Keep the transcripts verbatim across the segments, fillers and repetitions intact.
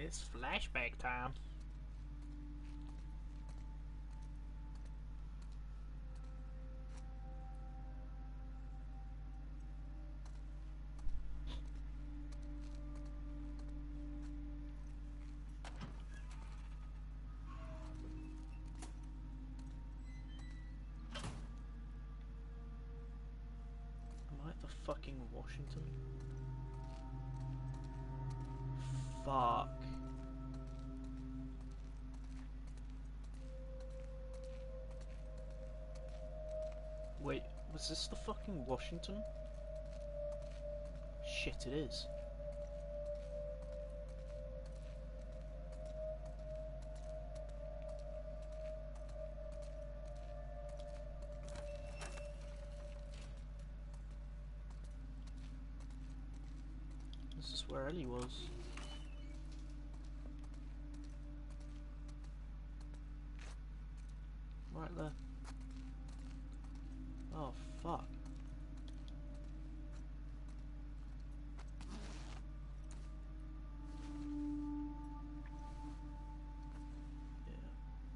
It's flashback time. Am I at the fucking Washington? Fuck. Wait, was this the fucking Washington? Shit, it is. This is where Ellie was. Right there. Oh, fuck. Yeah.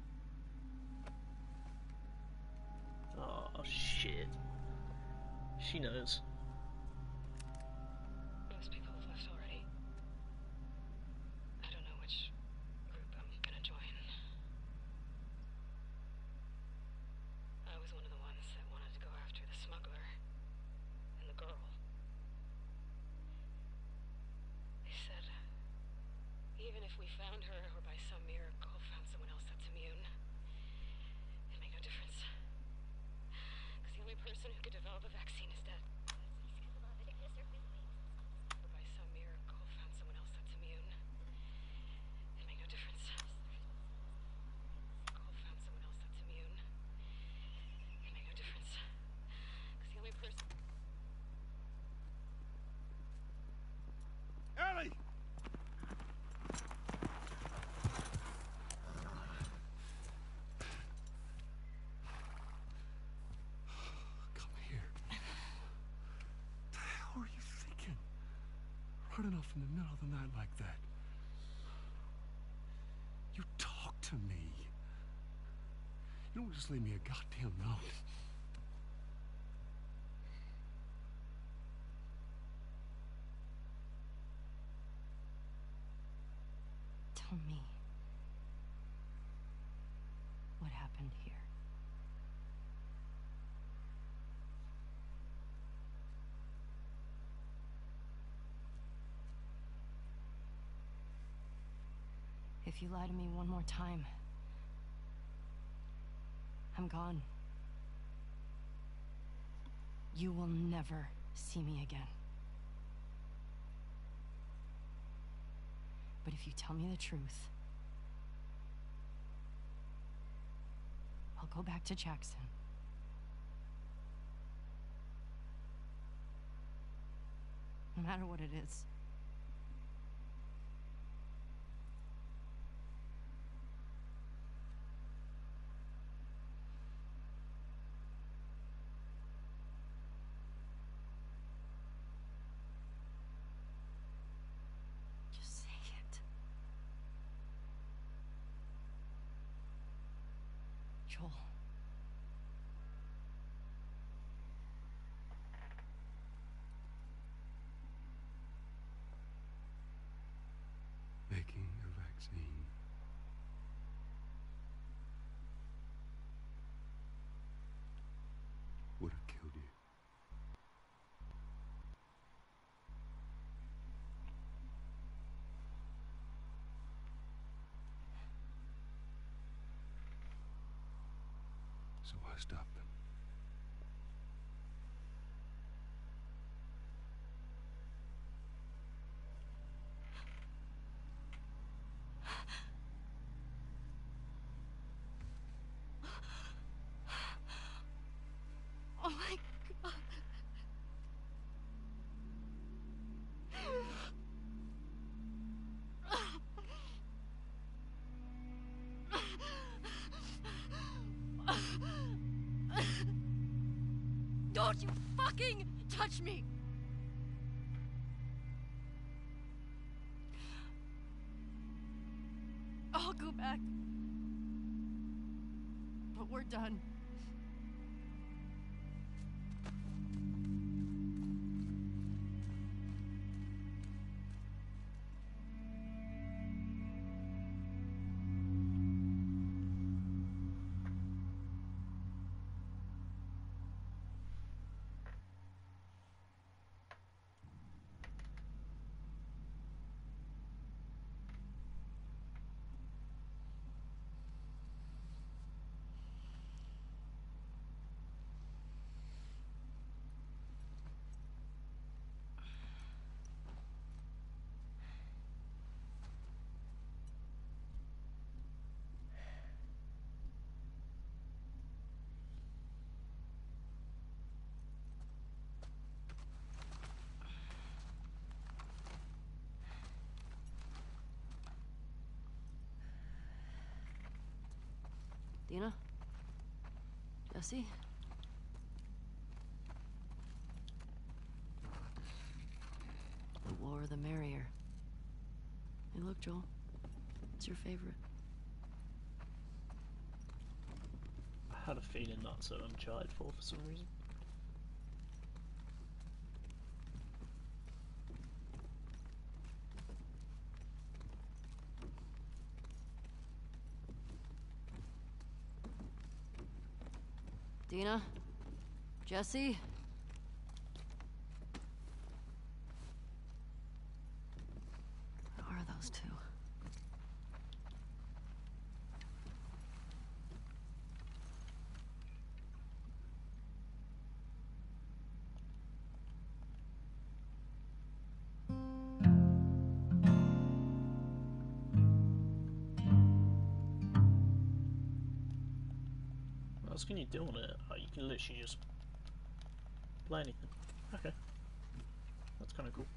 Oh, shit. She knows. Most people have left already. I don't know which group I'm gonna join. I was one of the ones that wanted to go after the smuggler and the girl. They said, even if we found her or by some miracle found someone else that's immune, it'd make no difference. Because the only person who could develop a vaccine is dead. Or by some miracle found someone else that's immune, it'd make no difference. Or found someone else that's immune, it'd make no difference. Because the only person... Ellie! Come here. What the hell are you thinking? Running off in the middle of the night like that. You talk to me. You don't just leave me a goddamn note. Tell me what happened here. If you lie to me one more time, I'm gone. You will never see me again. But if you tell me the truth, I'll go back to Jackson. No matter what it is. Just say it. Joel. Making a vaccine. Would have killed you. So I stopped them. Oh my God. Don't you fucking touch me! but we're done. Dina? Jesse? The more the merrier. Hey, look, Joel. It's your favorite. I had a feeling that's what I'm tried for for some reason. Dina? Jesse? Where are those two? What else can you do on it? Oh, you can literally just play anything. Okay. That's kind of cool.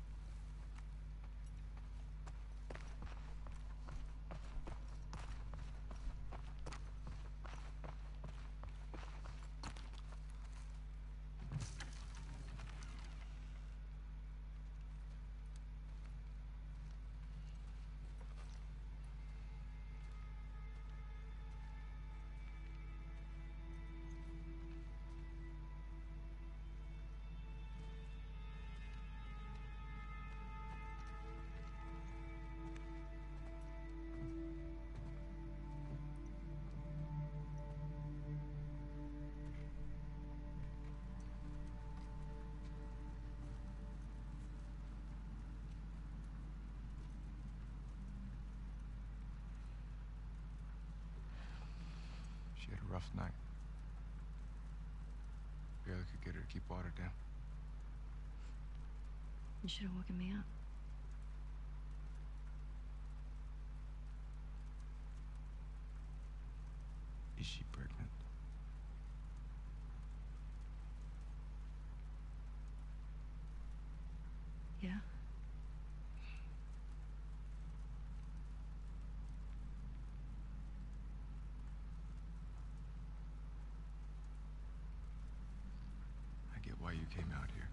She had a rough night. Barely could get her to keep water down. You should have woken me up. Is she pregnant? Yeah? I get why you came out here.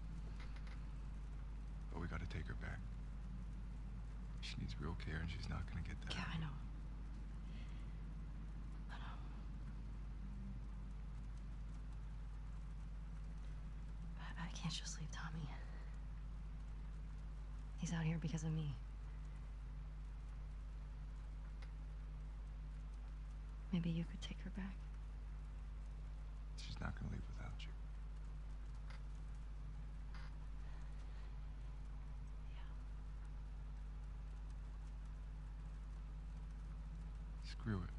But we gotta take her back. She needs real care and she's not gonna get that. Yeah, I know. I know. I, I can't just leave Tommy. He's out here because of me. Maybe you could take her back. She's not gonna leave without you. Screw it.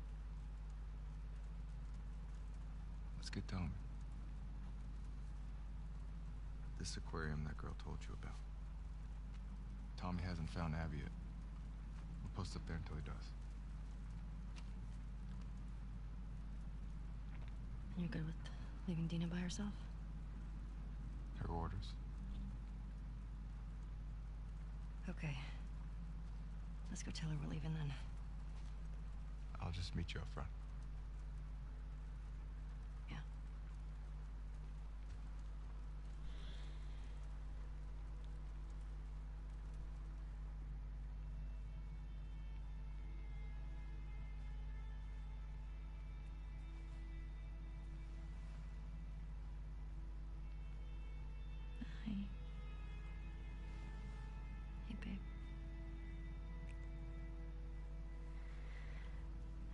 Let's get Tommy. This aquarium that girl told you about. Tommy hasn't found Abby yet. We'll post up there until he does. You're good with leaving Dina by herself? Her orders. Okay. Let's go tell her we're leaving then. I'll just meet you up front. Yeah.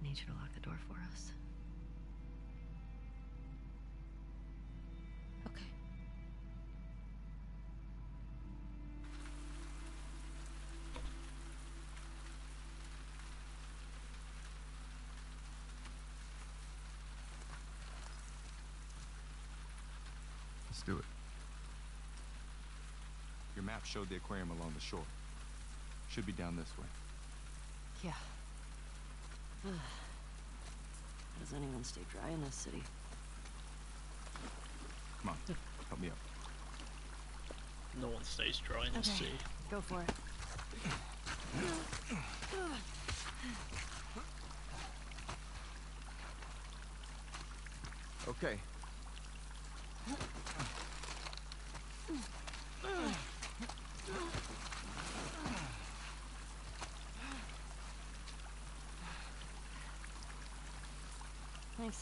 need you to lock the door for us. Okay. Let's do it. Your map showed the aquarium along the shore. Should be down this way. Yeah. How does anyone stay dry in this city? Come on, help me up. No one stays dry in the Okay. sea. Go for it. Okay. Thanks.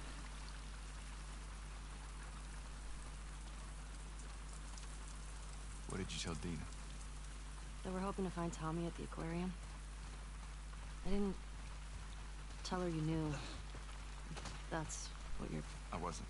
What did you tell Dina? That we're hoping to find Tommy at the aquarium. I didn't tell her you knew. That's what you're... I wasn't.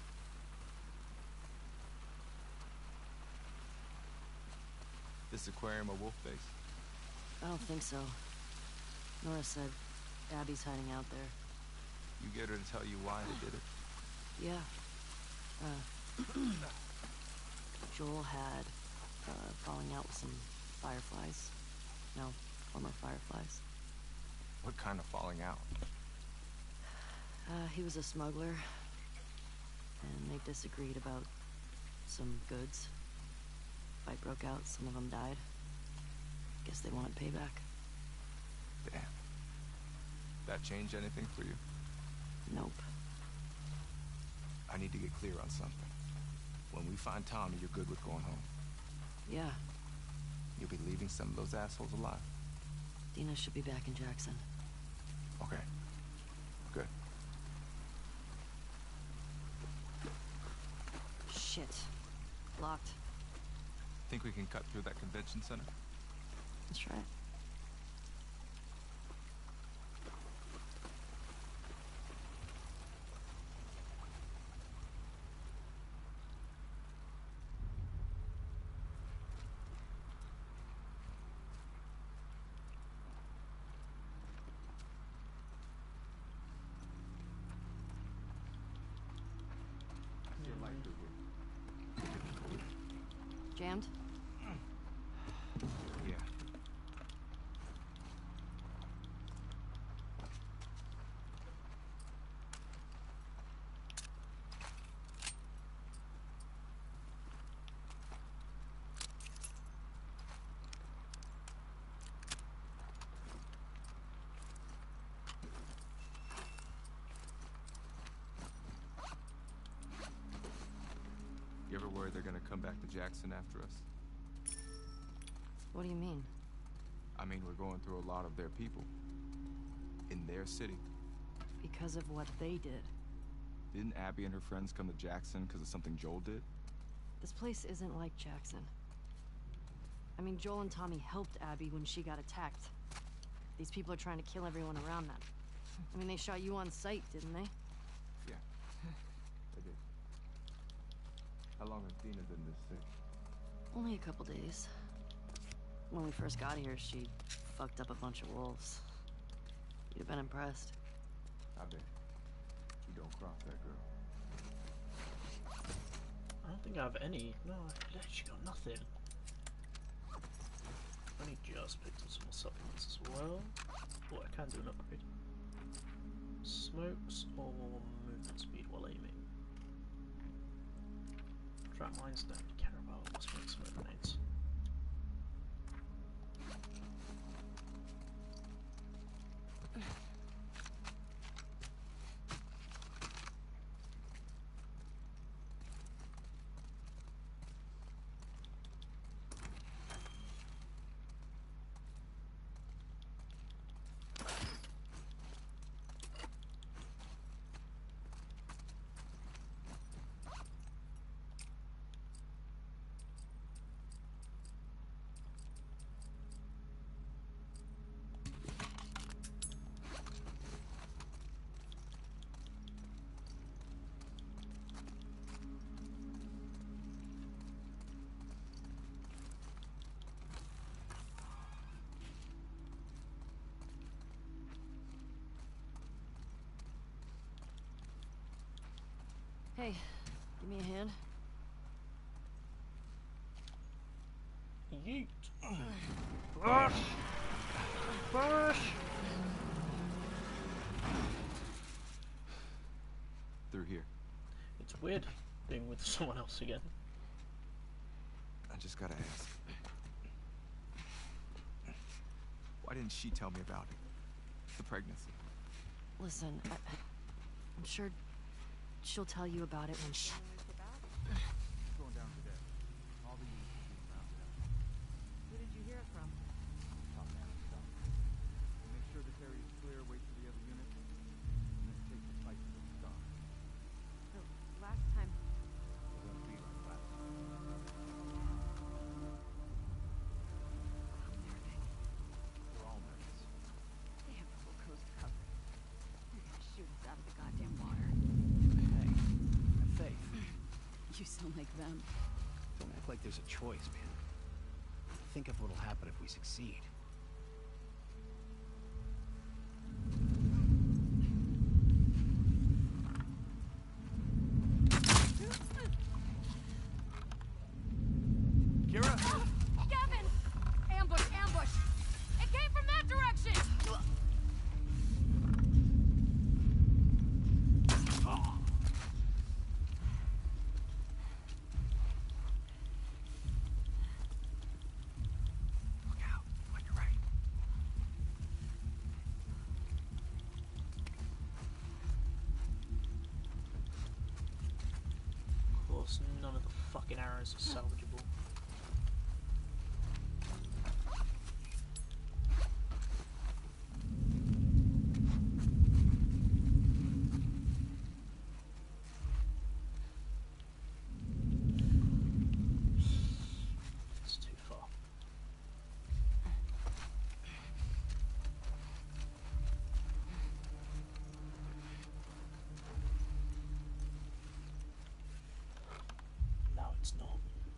This aquarium a wolf base? I don't think so. Nora said Abby's hiding out there. You get her to tell you why they did it? Yeah. Uh, Joel had uh, falling out with some fireflies. No, former fireflies. What kind of falling out? Uh, he was a smuggler, and they disagreed about some goods. Fight broke out, some of them died. Guess they wanted payback. Damn. That change anything for you? Nope. I need to get clear on something. When we find Tommy, you're good with going home. Yeah, You'll be leaving some of those assholes alive. Dina should be back in Jackson. Okay. Good. Shit. Locked. Think we can cut through that convention center? Let's try it. Jammed? Yeah. You ever worried they're gonna come back to Jackson after us? What do you mean? I mean, we're going through a lot of their people. In their city. Because of what they did. Didn't Abby and her friends come to Jackson because of something Joel did? This place isn't like Jackson. I mean, Joel and Tommy helped Abby when she got attacked. These people are trying to kill everyone around them. I mean, they shot you on sight, didn't they? Yeah. They did. How long has Dina been this sick? Only a couple days. When we first got here, she fucked up a bunch of wolves. You'd have been impressed. I bet. You don't cross that girl. I don't think I have any. No, I've actually got nothing. I only just picked up some more supplements as well. Oh, I can do an upgrade. Smokes or movement speed while aiming. Trap mines don't really care about. Let's make smoke grenades. Hey, give me a hand. Yeet. Push! Push! Through here. It's weird being with someone else again. I just gotta ask. Why didn't she tell me about it? The pregnancy. Listen, I, I'm sure she'll tell you about it when she... Going down today. All the units are being rounded up. Who did you hear it from? Top man and stuff. We'll make sure this area is clear, wait for the other units, and then take the fight to the star. The last time... It won't be like last time. We're all nervous. They have the whole coast covered. They're gonna shoot us out of the goddamn water. Hey, have faith. You sound like them. Don't act like there's a choice, man. Think of what'll happen if we succeed. Kira? Gavin! Ambush, ambush! It came from that direction! Look out, on your right. Of course, none of the fucking arrows are salvageable. It's too far. No, it's not.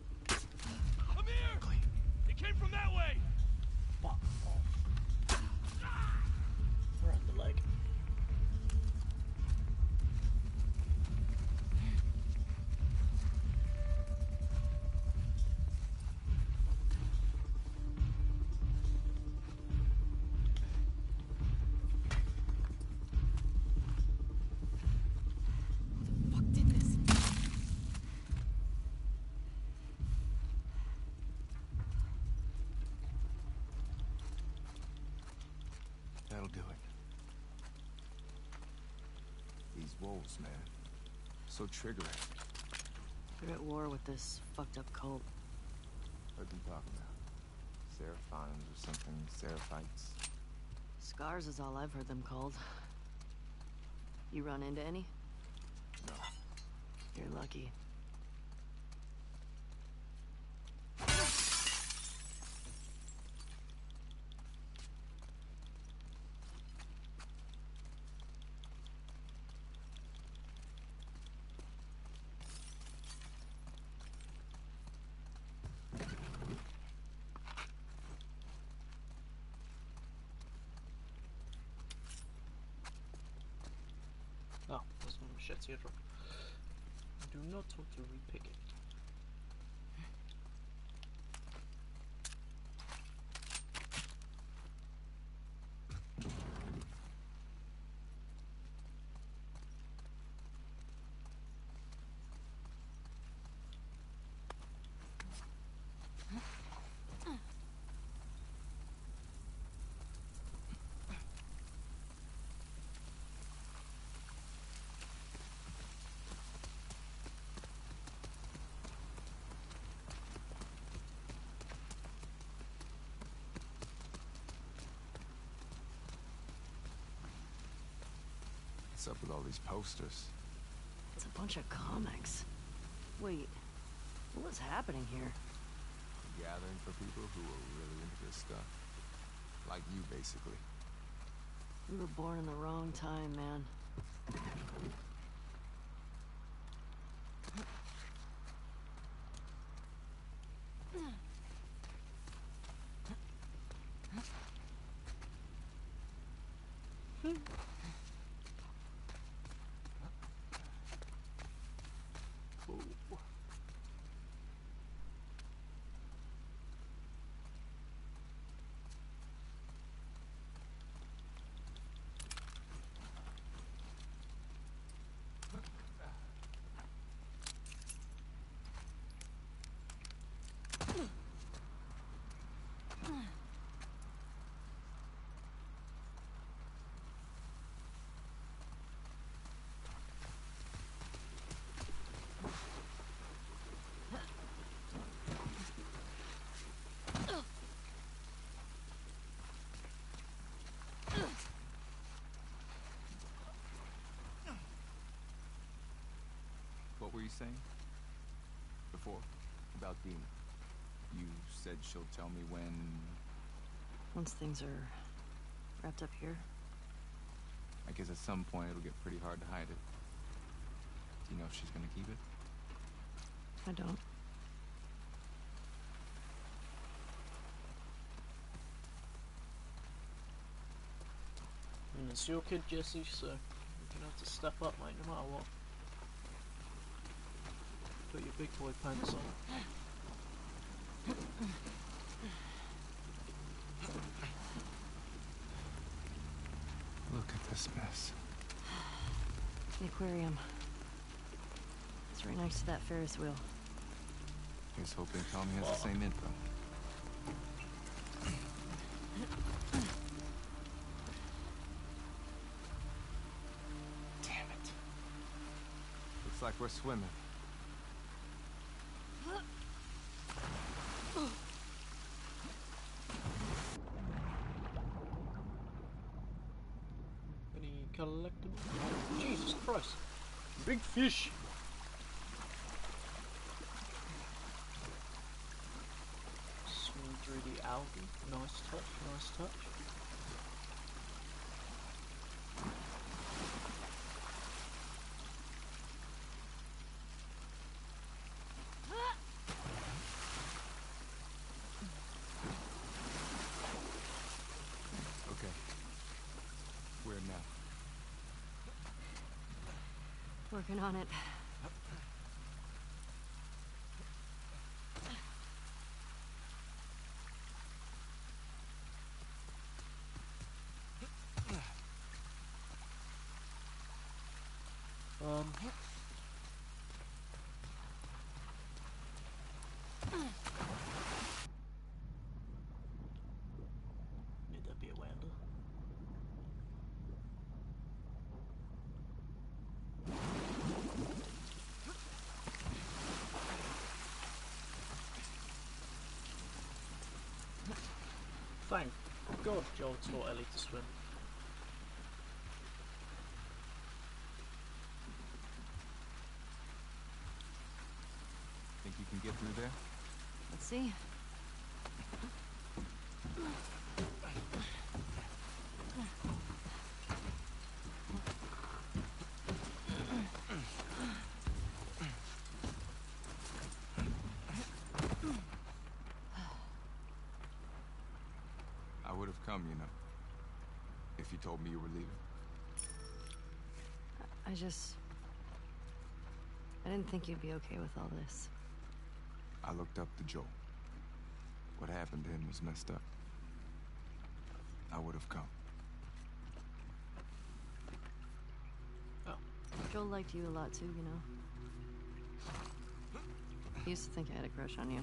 Amir! It came from that way! Fuck off. Around the leg. Fuck did this? That'll do it. These wolves, man. So triggering. They're at war with this fucked up cult. What them talking about? Seraphons or something? Seraphites? Scars is all I've heard them called. You run into any? No. You're lucky. Oh, there's one machete here. Do not want to repick it. What's up with all these posters? It's a bunch of comics. Wait, what was happening here? A gathering for people who are really into this stuff. Like you, basically. We were born in the wrong time, man. saying? Before? About Dina. You said she'll tell me when... Once things are wrapped up here. I guess at some point it'll get pretty hard to hide it. Do you know if she's gonna keep it? I don't. And it's your kid, Jesse, so you're gonna have to step up, mate, no matter what. Put your big boy pants on. Look at this mess. The aquarium. It's right next to that Ferris wheel. Here's hoping Tommy has the same info. Damn it. Looks like we're swimming. Any collectibles? Oh, Jesus Christ! Big fish! Swim through the algae. Nice touch, nice touch. Okay. Where now? Working on it. Um. Need that be a wander? Thank God Joel taught Ellie to swim. Think you can get through there? Let's see. I would have come, you know. If you told me you were leaving. I just... I didn't think you'd be okay with all this. I looked up to Joel. What happened to him was messed up. I would have come. Oh. Joel liked you a lot too, you know. He used to think I had a crush on you.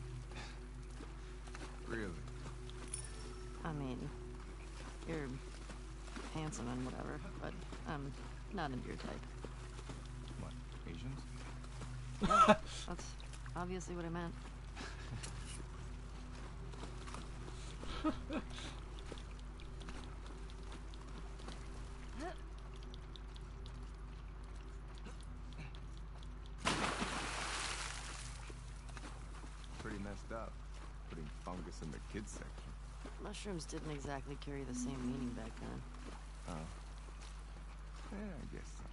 Really? I mean, you're handsome and whatever, but I'm not into your type. What, Asians? Yeah, that's obviously what I meant. Pretty messed up. Putting fungus in the kids section. Mushrooms didn't exactly carry the same meaning back then. Oh. Yeah, I guess so.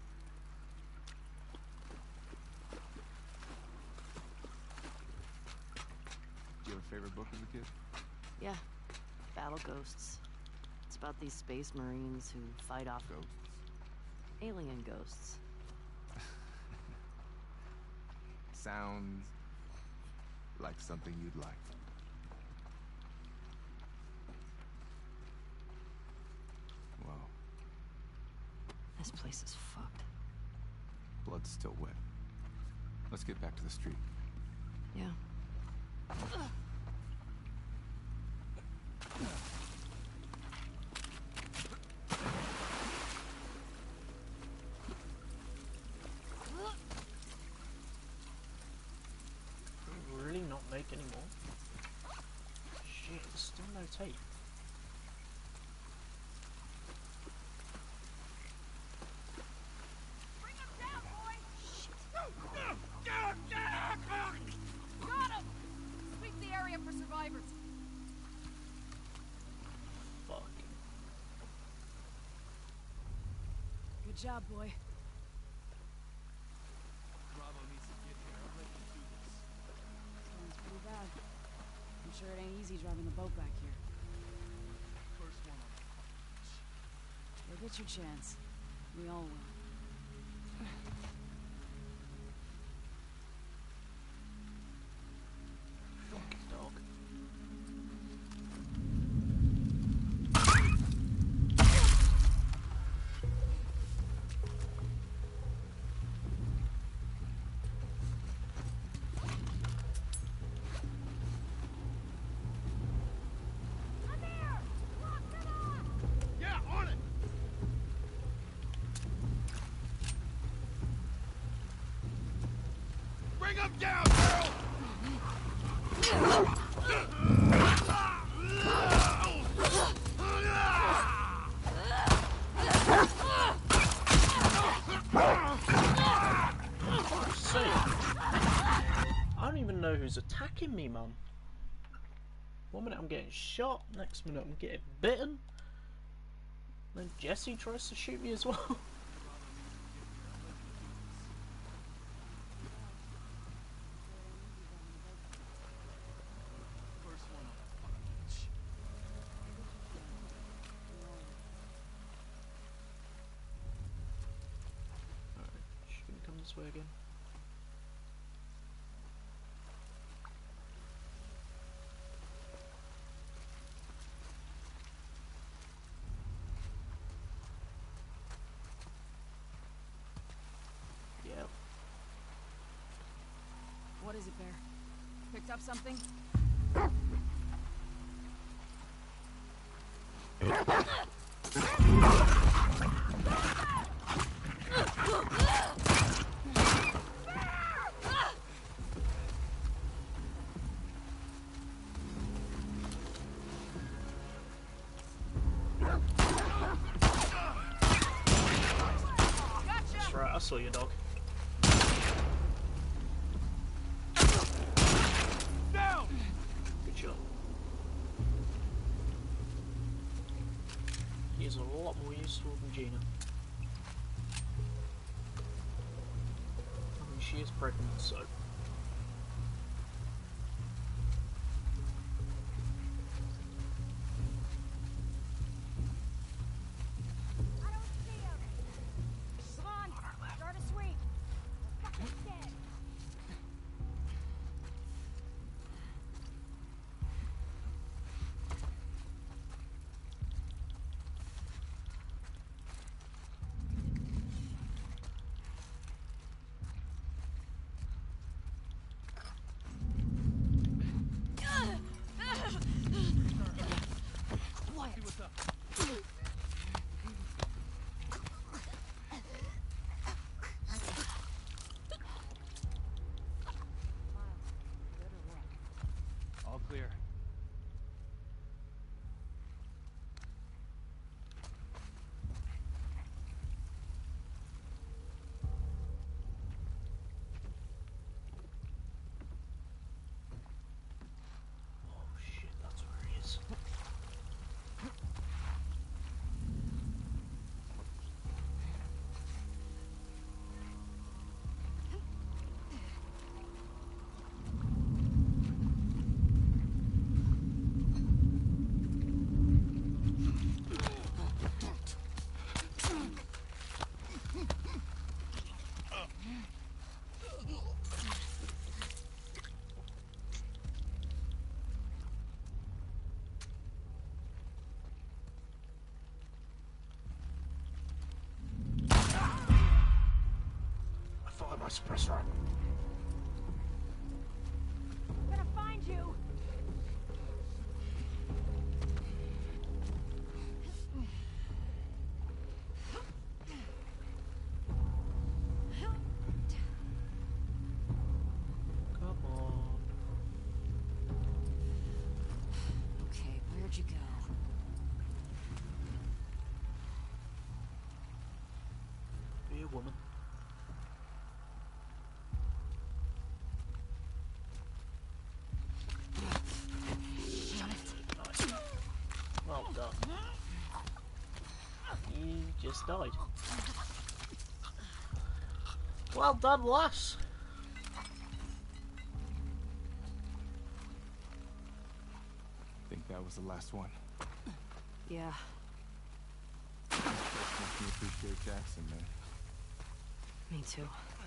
Do you have a favorite book as a kid? Yeah, Battle Ghosts. It's about these space marines who fight off Ghosts? alien ghosts. Sounds like something you'd like. Wow. This place is fucked. Blood's still wet. Let's get back to the street. Yeah. Really not make any more? Shit, there's still no tape. Bring him down, boy! Good job, boy. Bravo needs to get here. I'll let you do this. Sounds pretty bad. I'm sure it ain't easy driving the boat back here. First one on the beach. You'll get your chance. We all will. Fucking dog. Yeah, on it! Bring him down, girl! See, I don't even know who's attacking me, man. One minute I'm getting shot, next minute I'm getting bitten. Then Jesse tries to shoot me as well. First one on the beach. Alright, should we come this way again? Yep. What is it, Bear? Picked up something? That's right, I saw your dog. Down! Good shot. He is a lot more useful than Gina. I mean, she is pregnant, so. I don't see him! Come on! Start a sweep! We're fucking dead! Quiet! See what's up. Good or what? All clear. Oh shit, that's where he is. I fired my suppressor. I'm gonna find you! Come on. Okay, where'd you go? Be a woman. Nice. Well done. You just died. Well done, lass. Think that was the last one. Yeah. Makes me appreciate Jackson, man. Me too.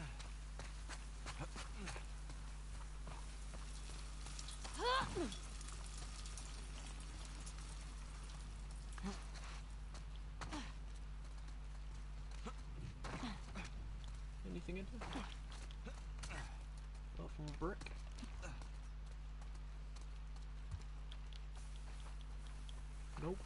Anything in here? Apart from a brick. Nope.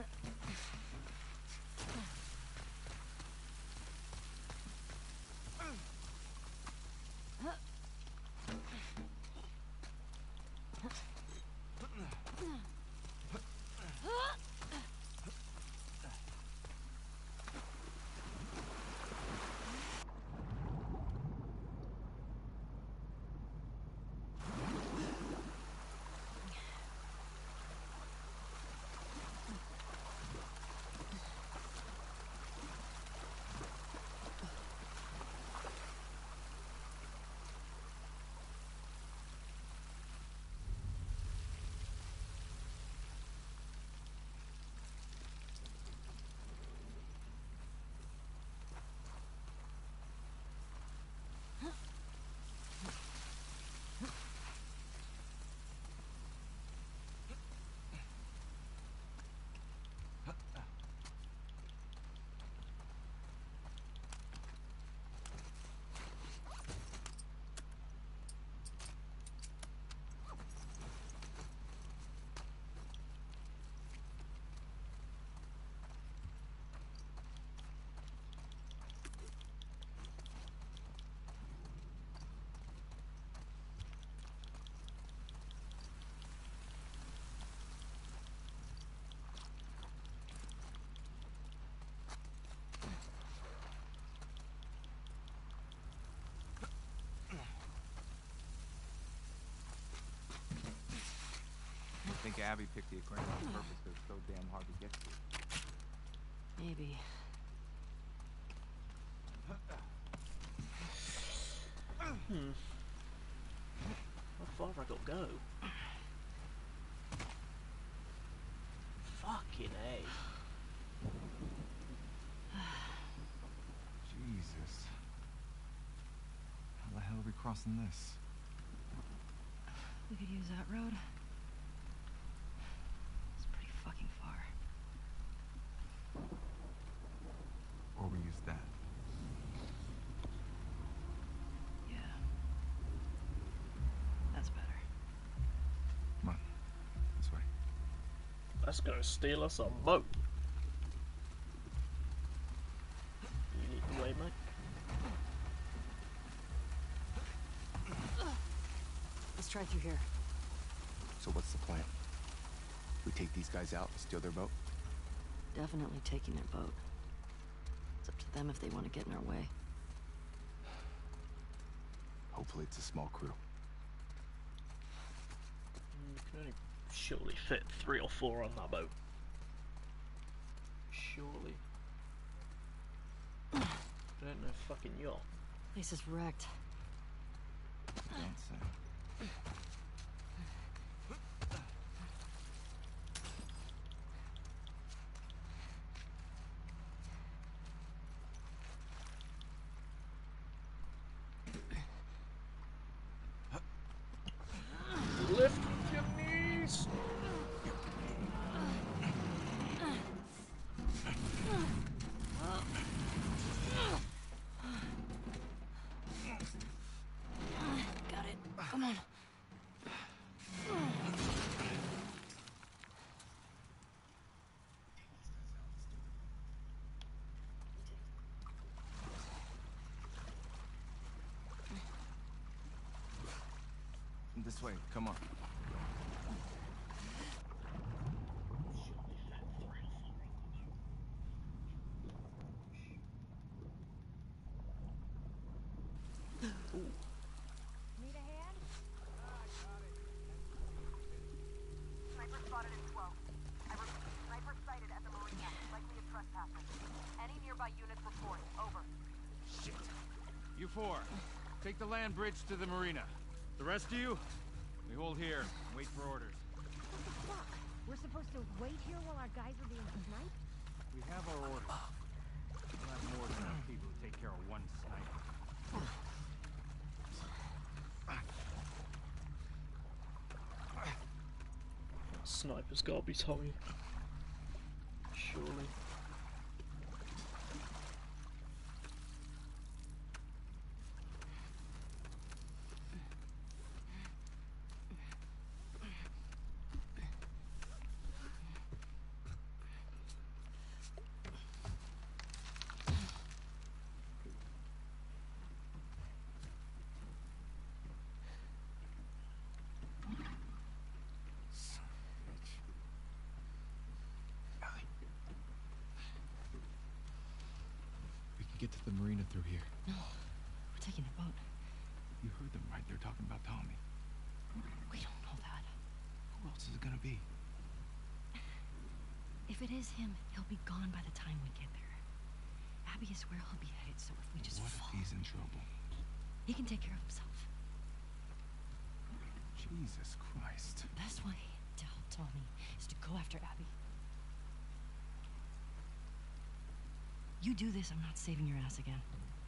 I think Abby picked the aquarium on purpose because it's so damn hard to get to. Maybe. Hmm. How far have I got to go? Fucking A. Jesus. How the hell are we crossing this? We could use that road. It's pretty fucking far. Or we use that. Yeah. That's better. Come on. This way. That's gonna steal us a boat. You lead the way, mate. Let's try through here. So what's the plan? We take these guys out and steal their boat? Definitely taking their boat. It's up to them if they want to get in our way. Hopefully it's a small crew. You can only surely fit three or four on that boat. Surely. It ain't no fucking yacht. Place is wrecked. Don't say. Lift with your knees! Got it. Come on. This way. Come on. Need a hand? Sniper spotted in twelve. I repeat, sniper sighted at the marina, likely a trespasser. Any nearby units report. Over. Shit. You four. Take the land bridge to the marina. The rest of you, we hold here and wait for orders. What the fuck? We're supposed to wait here while our guys are being sniped? We have our orders. We'll have more than enough people to take care of one sniper. Sniper's gotta be Tommy. Surely. Get to the marina through here. No, we're taking a boat. You heard them, right? They're talking about Tommy. We don't know that. Who else is it gonna be? If it is him, he'll be gone by the time we get there. Abby is where he'll be headed, so if we just What fall... if he's in trouble? He can take care of himself. Jesus Christ. The best way to help Tommy is to go after Abby. You do this, I'm not saving your ass again.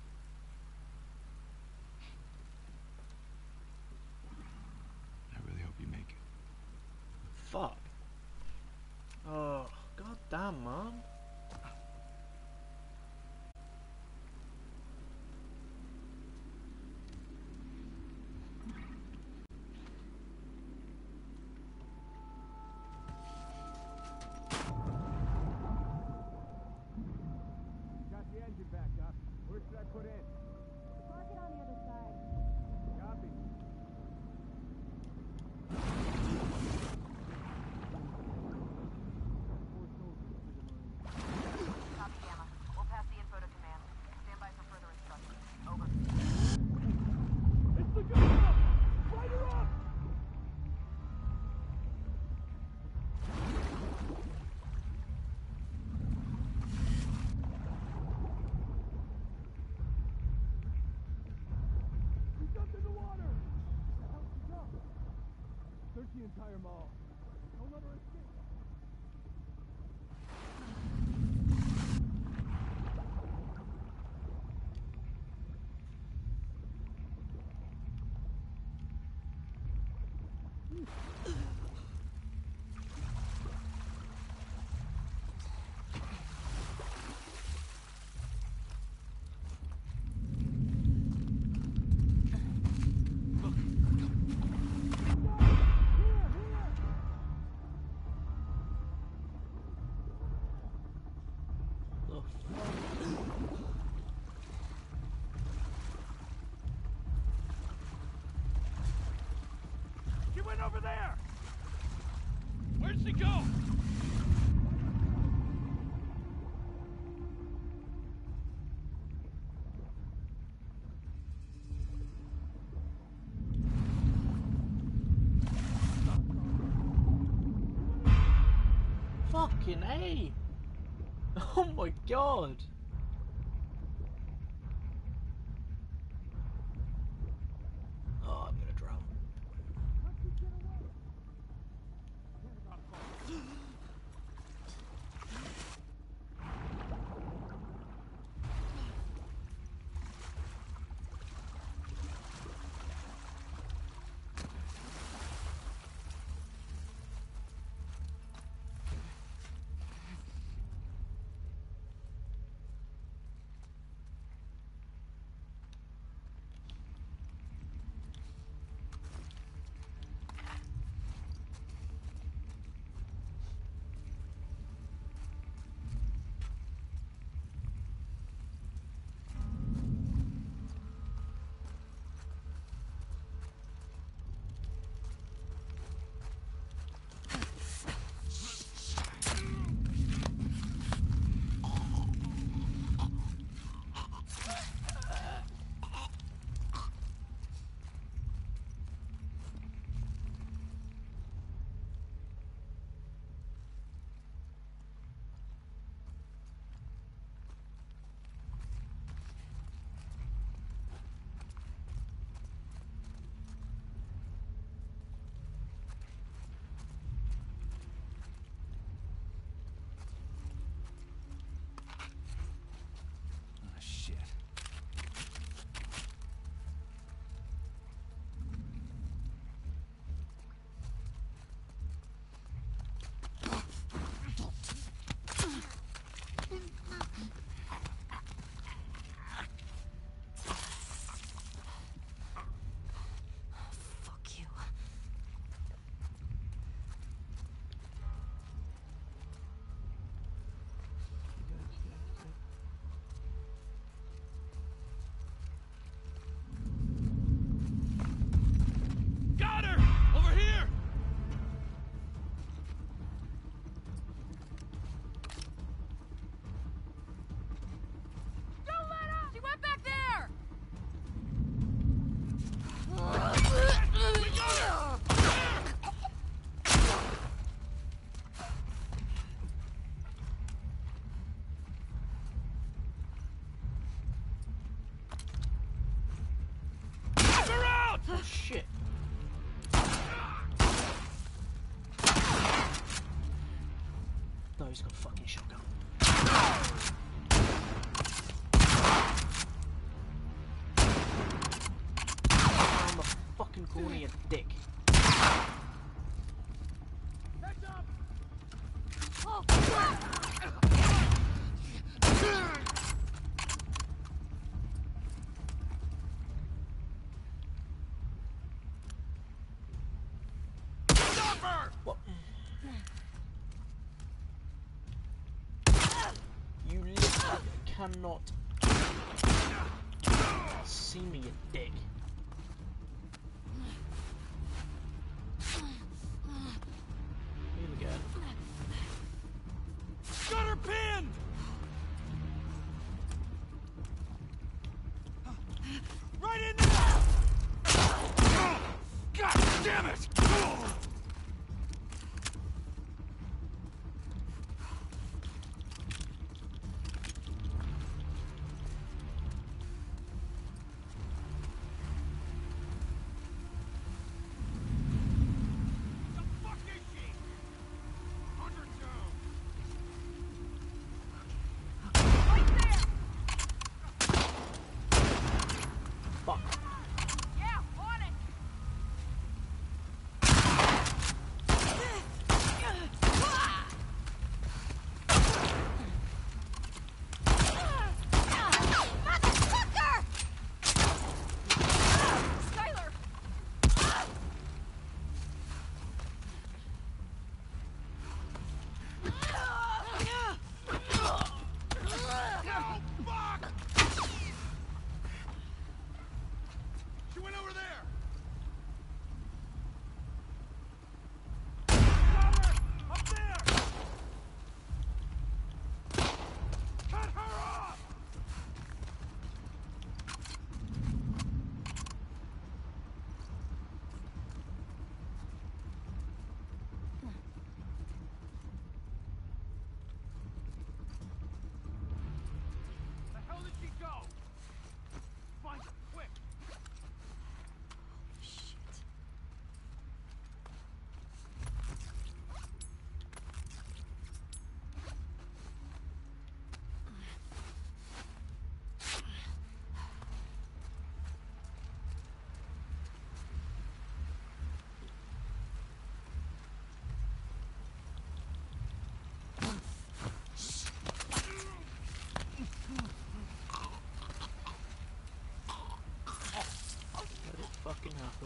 I really hope you make it. Fuck. Oh, god damn, man. The entire mall. Don't let her escape. She went over there! Where'd she go? Fucking A! Oh my god! Oh, I'm gonna drown. Call me a dick. Oh, fuck! What? You literally cannot see me, you dick. Here we go. Got her pinned! Right in there! God damn it! Fuck. Yeah, on it! Motherfucker! Skylar! She went over there! Up there! Cut her off! The hell did she go? Find her, quick! Shit. Let it fucking happen.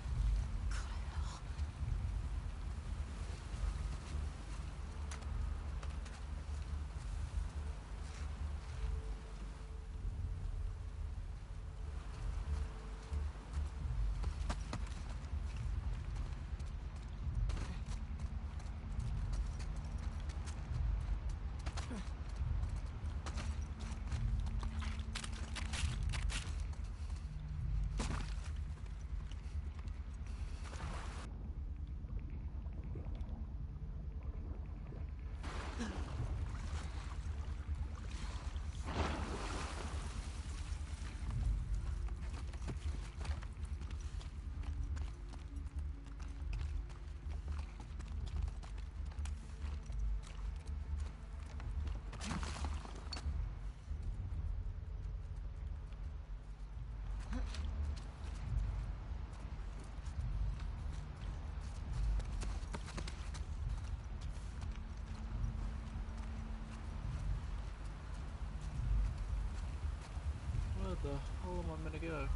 Where the hell am I gonna go?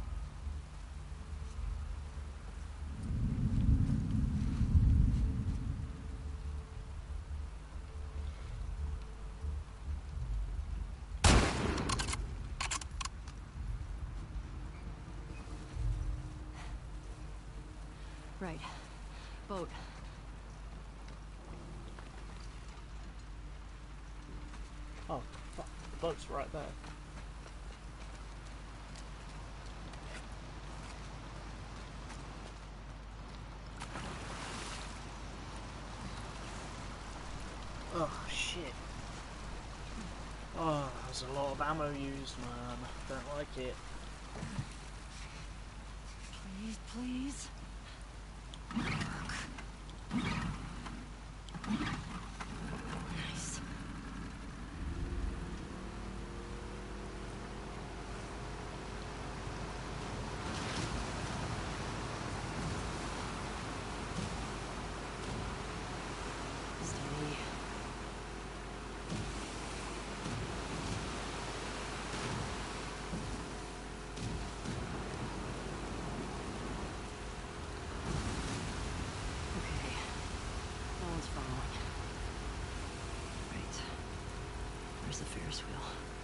Right. Boat. Oh, fuck. The boat's right there. Oh, shit. Oh, there's a lot of ammo used, man. Don't like it. Please, please. Nice. the Ferris wheel.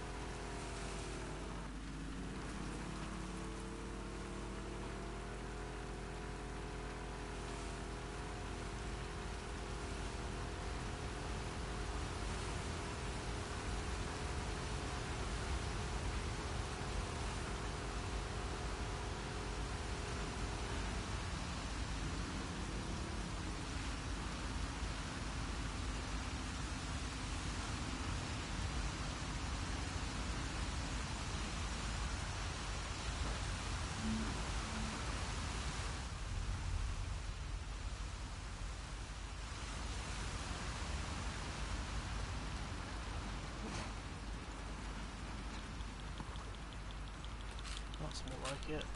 That's more like it.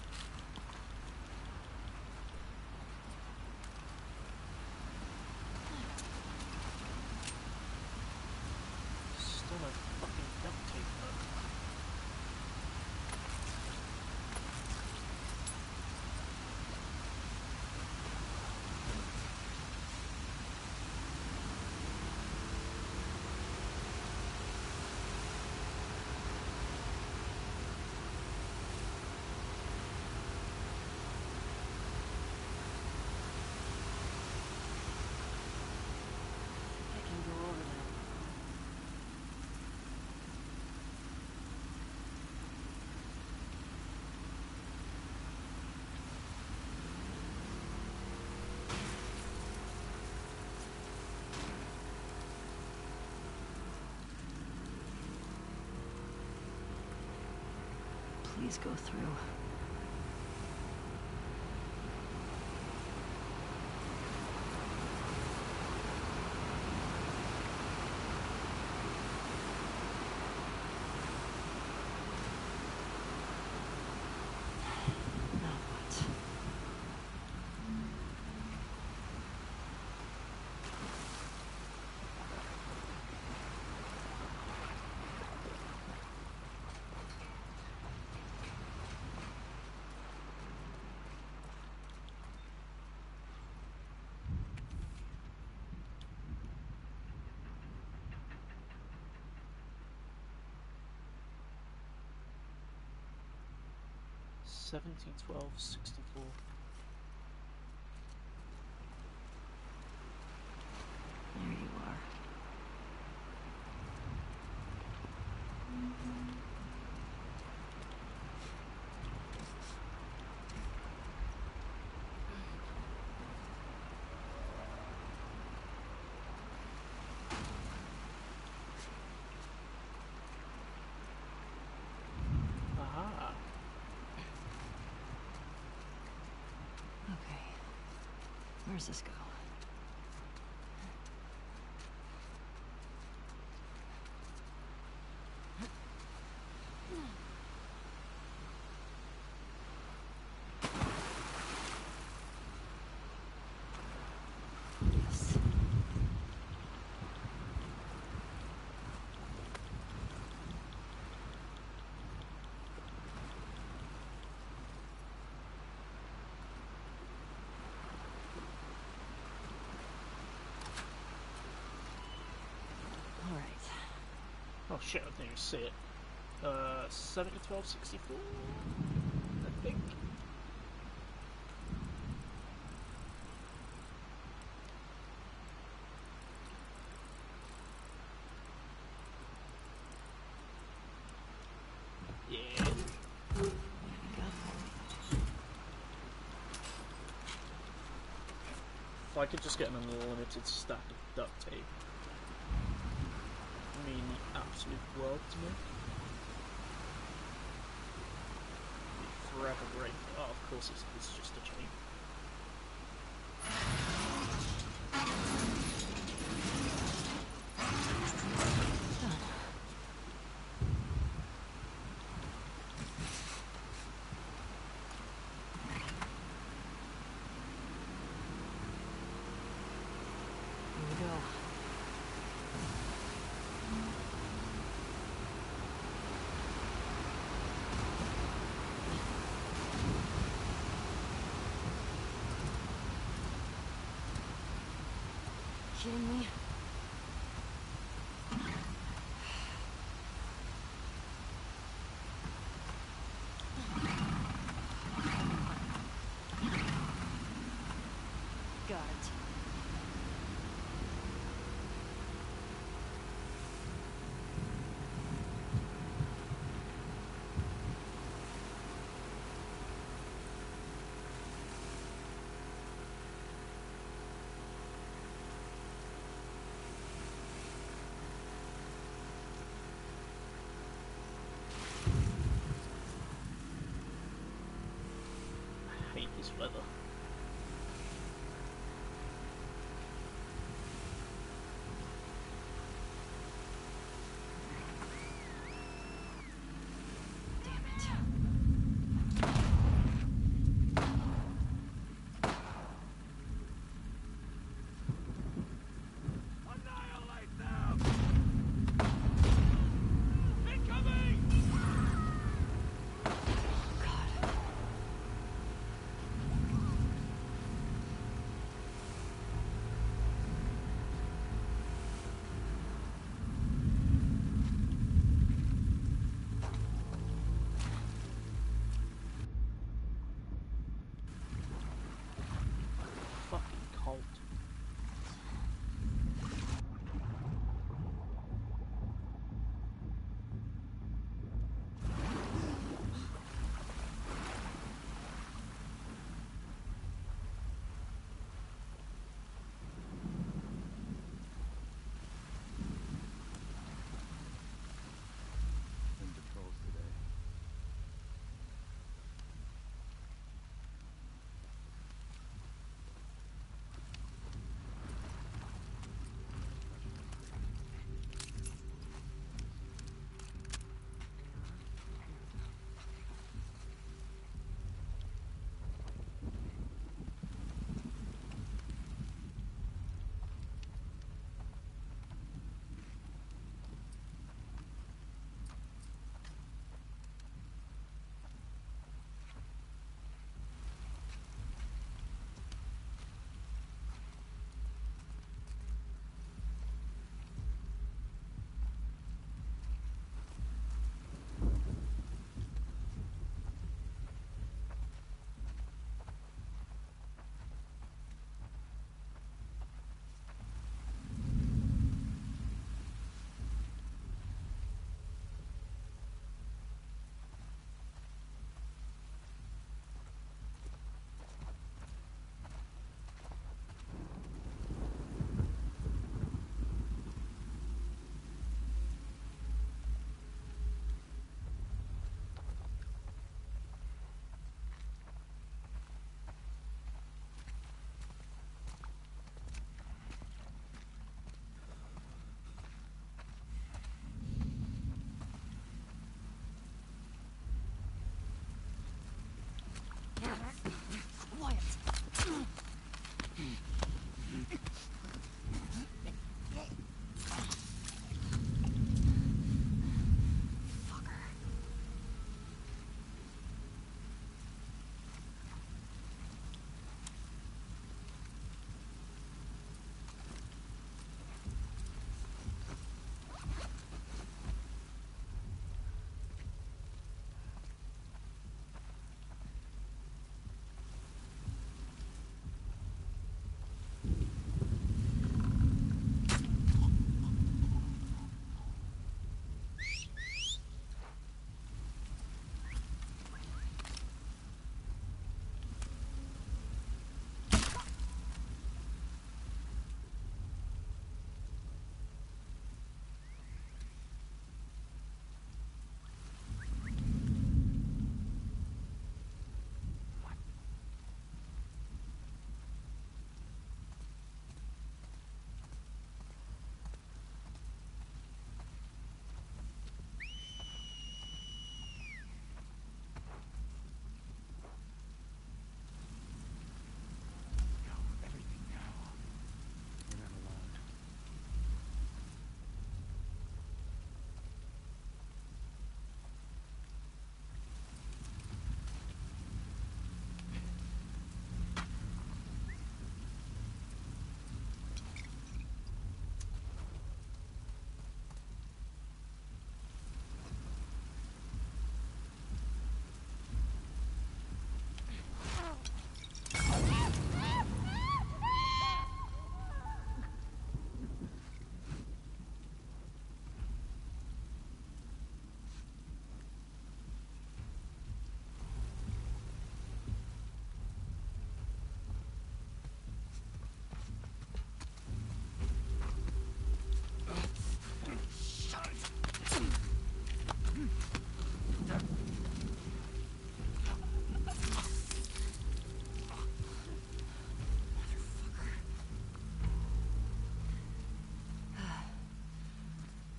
Still no fucking duct tape though. I can go over that. Please go through. Now what? Seventy, twelve, sixty-four. There you are. Aha. Okay. Where's this go? Yes. All right. Oh shit, I didn't even see it. Uh, seventy, twelve, sixty-four, I think. Yeah. There we go. If I could just get an unlimited stack of duct tape, I mean the absolute world to me. It'd be forever great. Oh, of course it's, it's just a chain. Done. Here we go. Kidding me?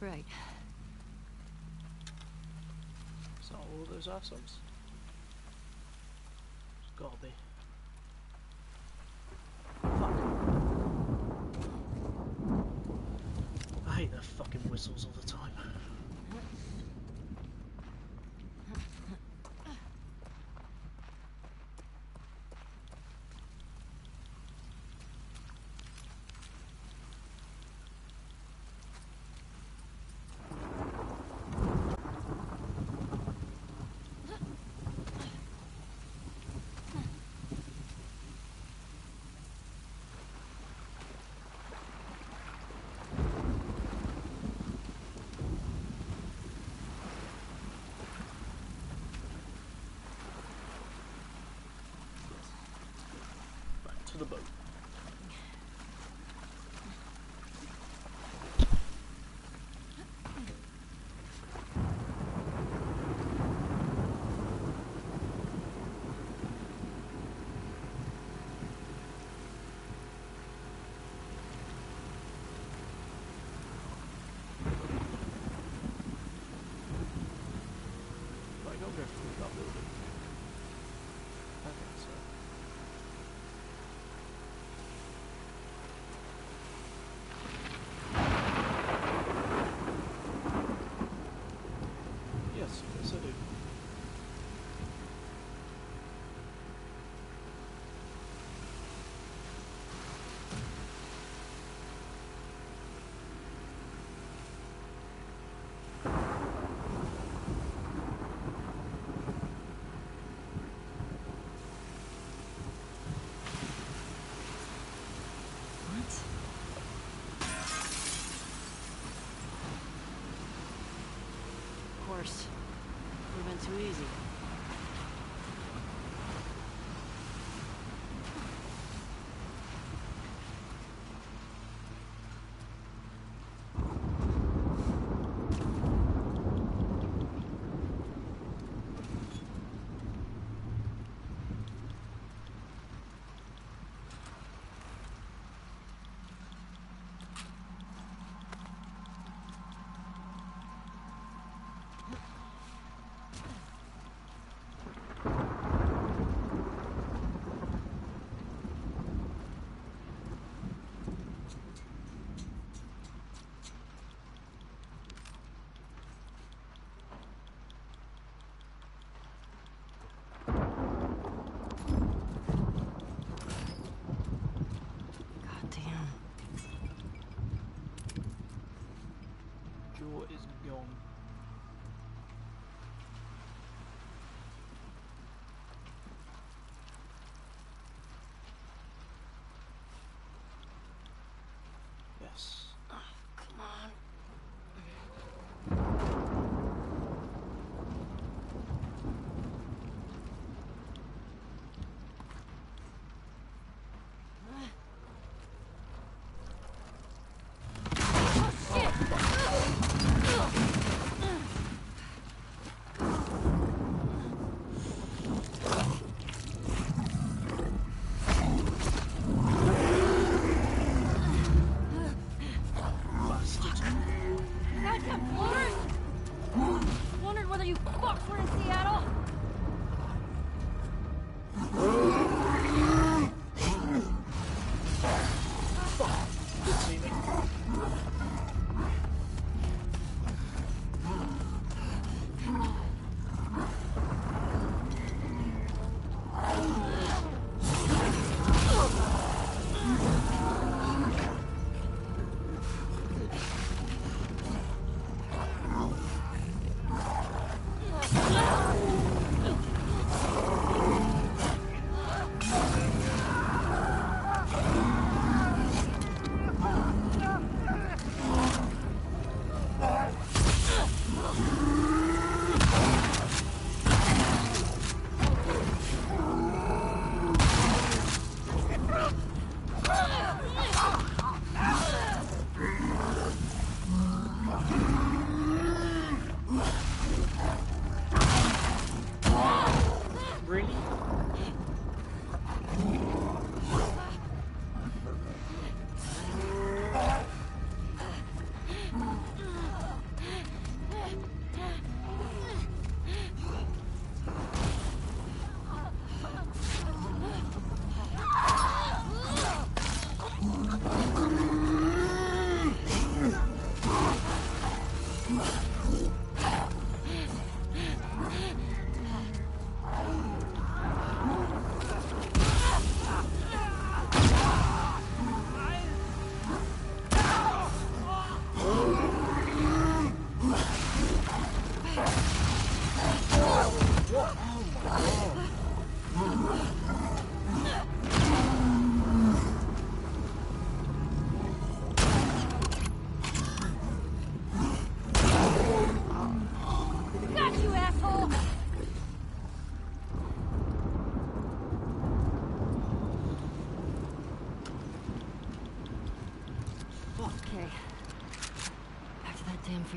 right. It's not all those assholes. It's gotta be. Fuck. I hate their fucking whistles all the time. Back to the boat. Like, I'll go through that building. I think so. Yes, yes I do.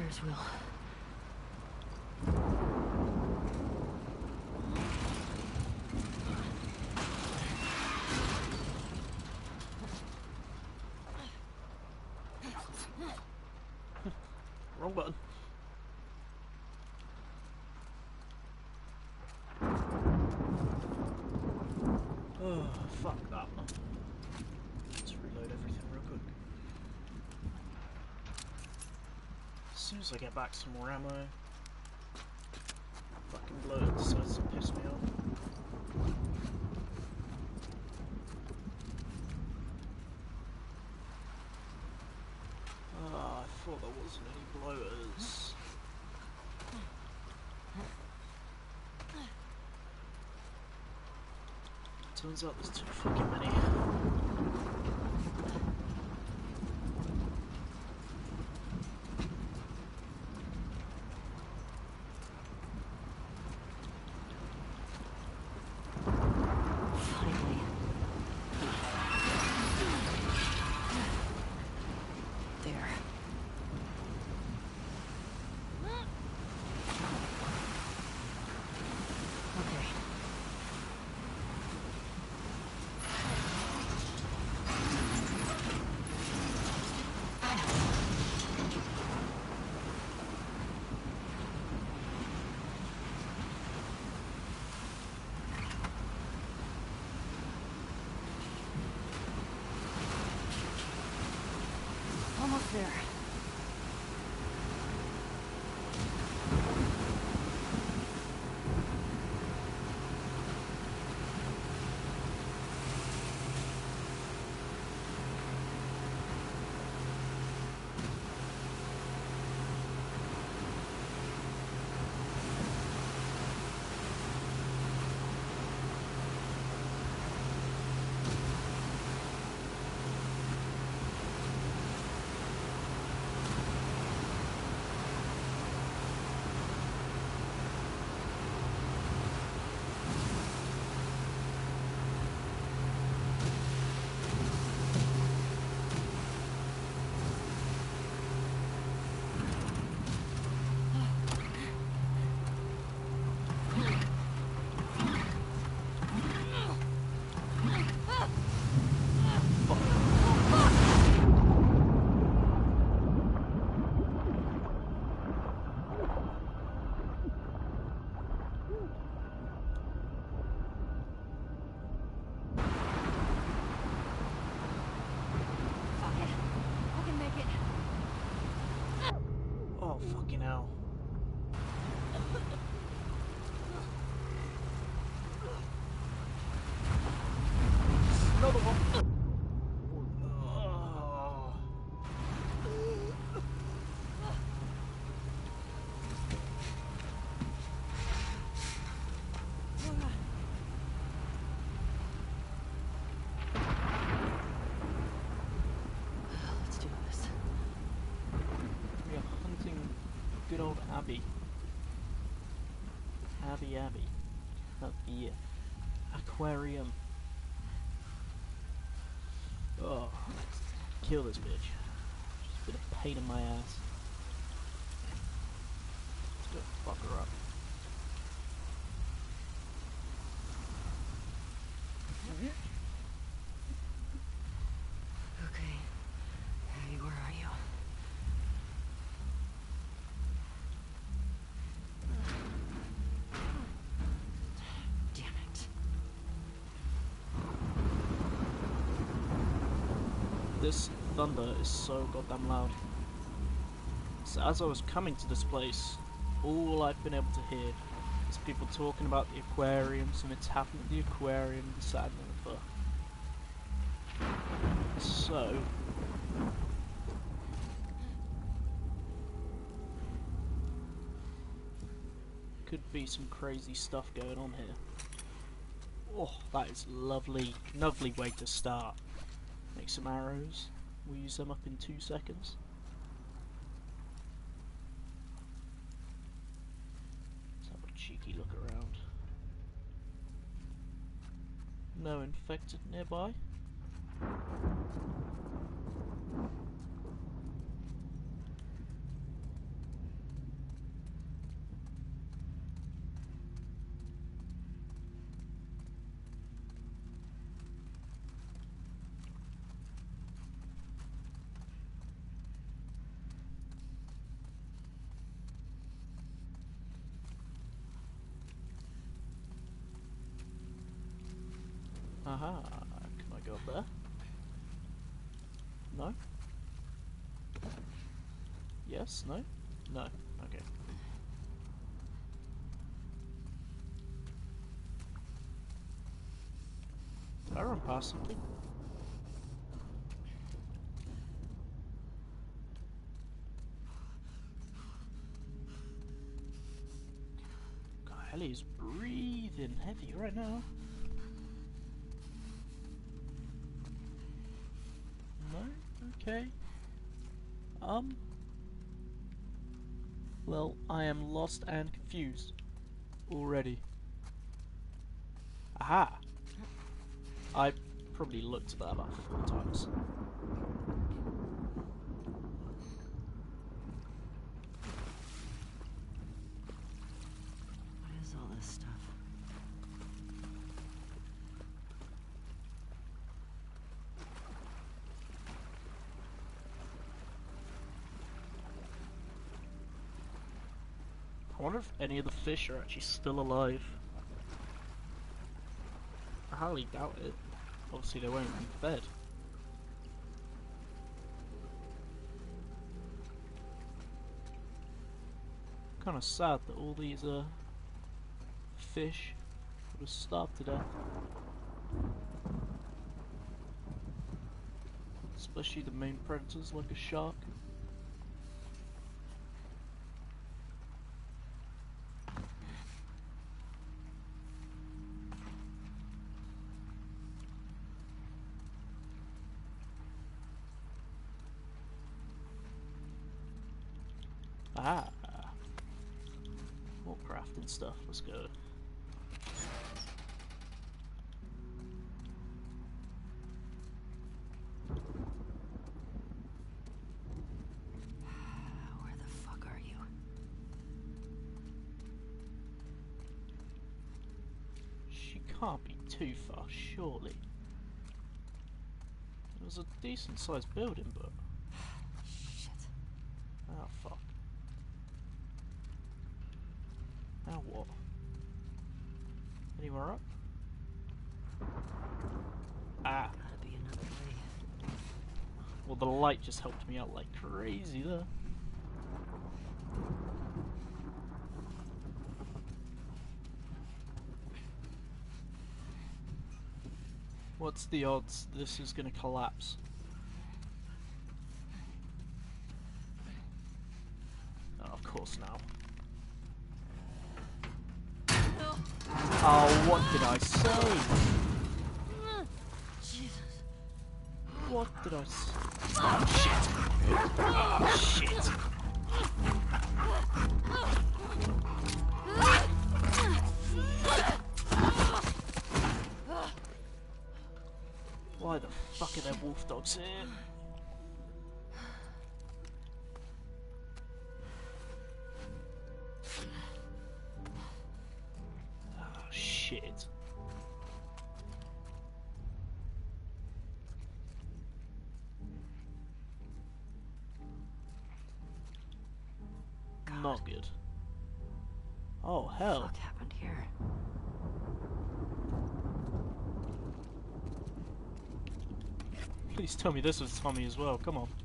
Ferris wheel. Wrong button. Oh, fuck that. Let's reload everything real quick. As soon as I get back some more ammo, fucking bloater decides to piss me off. Ah, I thought there wasn't any bloaters. Turns out there's too fucking many. Finally. There. Okay. Almost there. Fuck it. I can make it. Oh, fucking hell. Another one. Oh. Let's do this. We are hunting good old Abby. Abby, Abby. At the aquarium. Oh, kill this bitch. She's been a pain in my ass. Let's go fuck her up. Okay. Hey, where are you? Damn it. This thunder is so goddamn loud. So as I was coming to this place, all I've been able to hear is people talking about the aquarium, something's happened at the aquarium, this, that, and the other. So, could be some crazy stuff going on here. Oh, that is lovely, lovely way to start. Make some arrows. We'll use them up in two seconds. Let's have a cheeky look around. No infected nearby. Haha, can I go up there? No? Yes? No? No. Okay. Did I run past something? God, Ellie's breathing heavy right now. No? Okay. Um. Well, I am lost and confused already. Aha! I probably looked at that about four times. What is all this stuff? I wonder if any of the fish are actually still alive. I highly doubt it. Obviously they won't be fed. Kind of sad that all these uh, fish would have starved to death. Especially the main predators like a shark. Ah, more crafting stuff. Let's go. Where the fuck are you? She can't be too far, surely. It was a decent sized building, but Shit. oh fuck. Now what? Anywhere up? Ah. Gotta be another way. Well, the light just helped me out like crazy there. What's the odds this is gonna collapse? Oh, of course now. Oh, what did I say? Jesus. What did I say? Oh, shit. Oh, shit. Why the fuck are there wolf dogs here? Oh, shit. Not good. Oh, hell. What happened here? Please tell me this was Tommy as well, come on.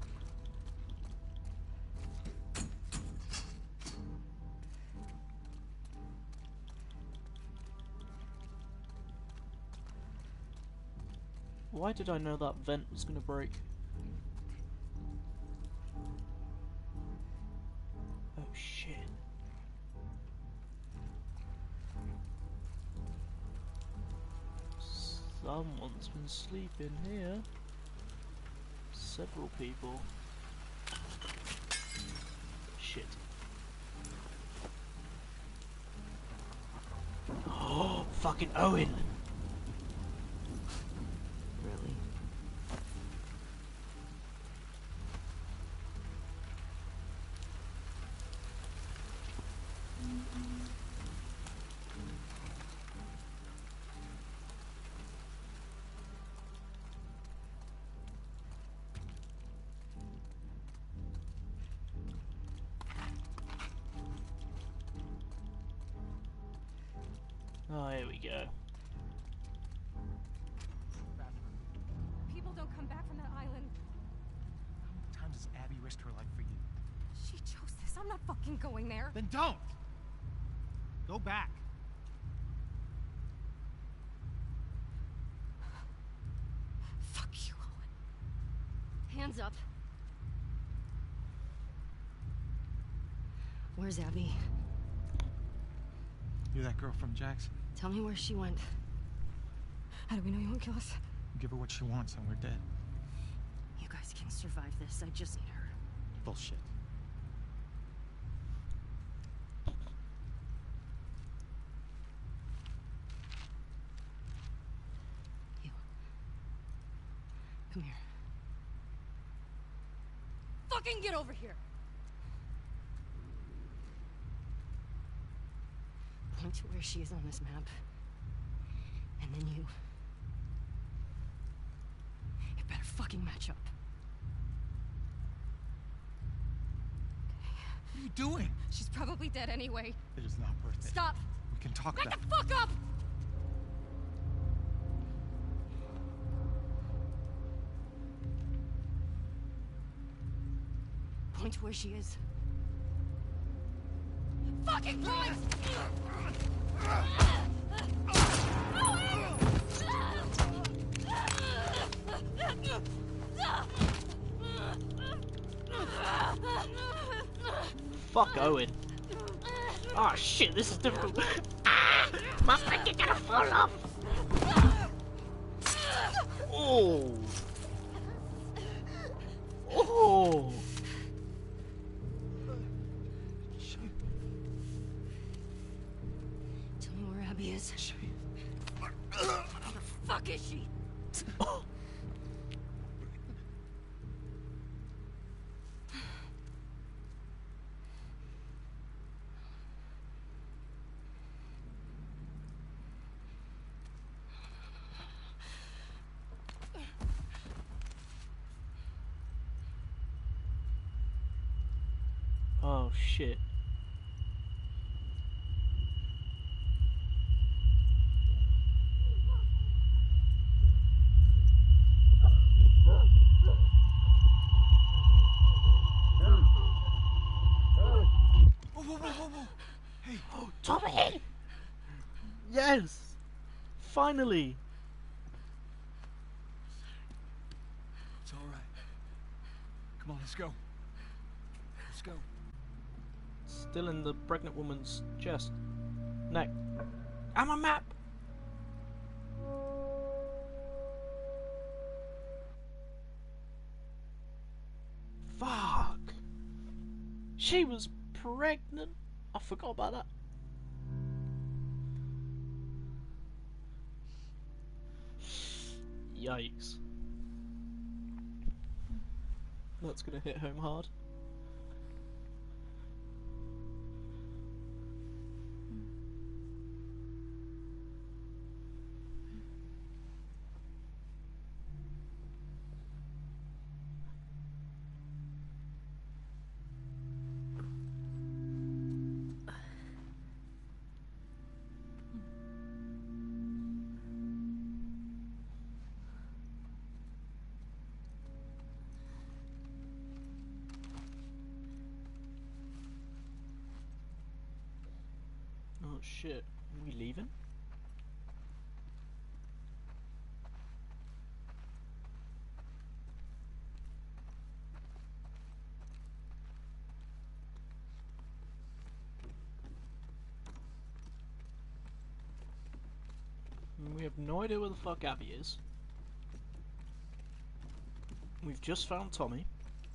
Why did I know that vent was gonna break? Oh shit. Someone's been sleeping here. Several people. Shit. Oh, fucking Owen! Really? Oh, here we go. still don't come back from that island. How many times has Abby risked her life for you? She chose this. I'm not fucking going there. Then don't! Go back. Fuck you, Owen. Hands up. Where's Abby? You're that girl from Jackson. Tell me where she went. How do we know you won't kill us? Give her what she wants and we're dead. You guys can survive this. I just need her. Bullshit. You. Come here. Fucking get over here! Point to where she is on this map. And then you. You better fucking match up. What are you doing? She's probably dead anyway. It is not worth it. Stop! We can talk Back about the fuck up! Point to where she is. Fucking point! Fuck Owen. Oh shit, this is difficult. Ah, my fucking gonna fall off. Oh. Oh. Tell me where Abby is. Where the fuck is she? Oh shit. Whoa, whoa, whoa, whoa, whoa! Hey! Oh, Tommy! Yes! Finally! It's all right. Come on, let's go. Let's go. Still in the pregnant woman's chest. Neck. I'm a map! Fuck! She was pregnant? I forgot about that. Yikes. That's gonna hit home hard. Oh shit, are we leaving? We have no idea where the fuck Abby is. We've just found Tommy.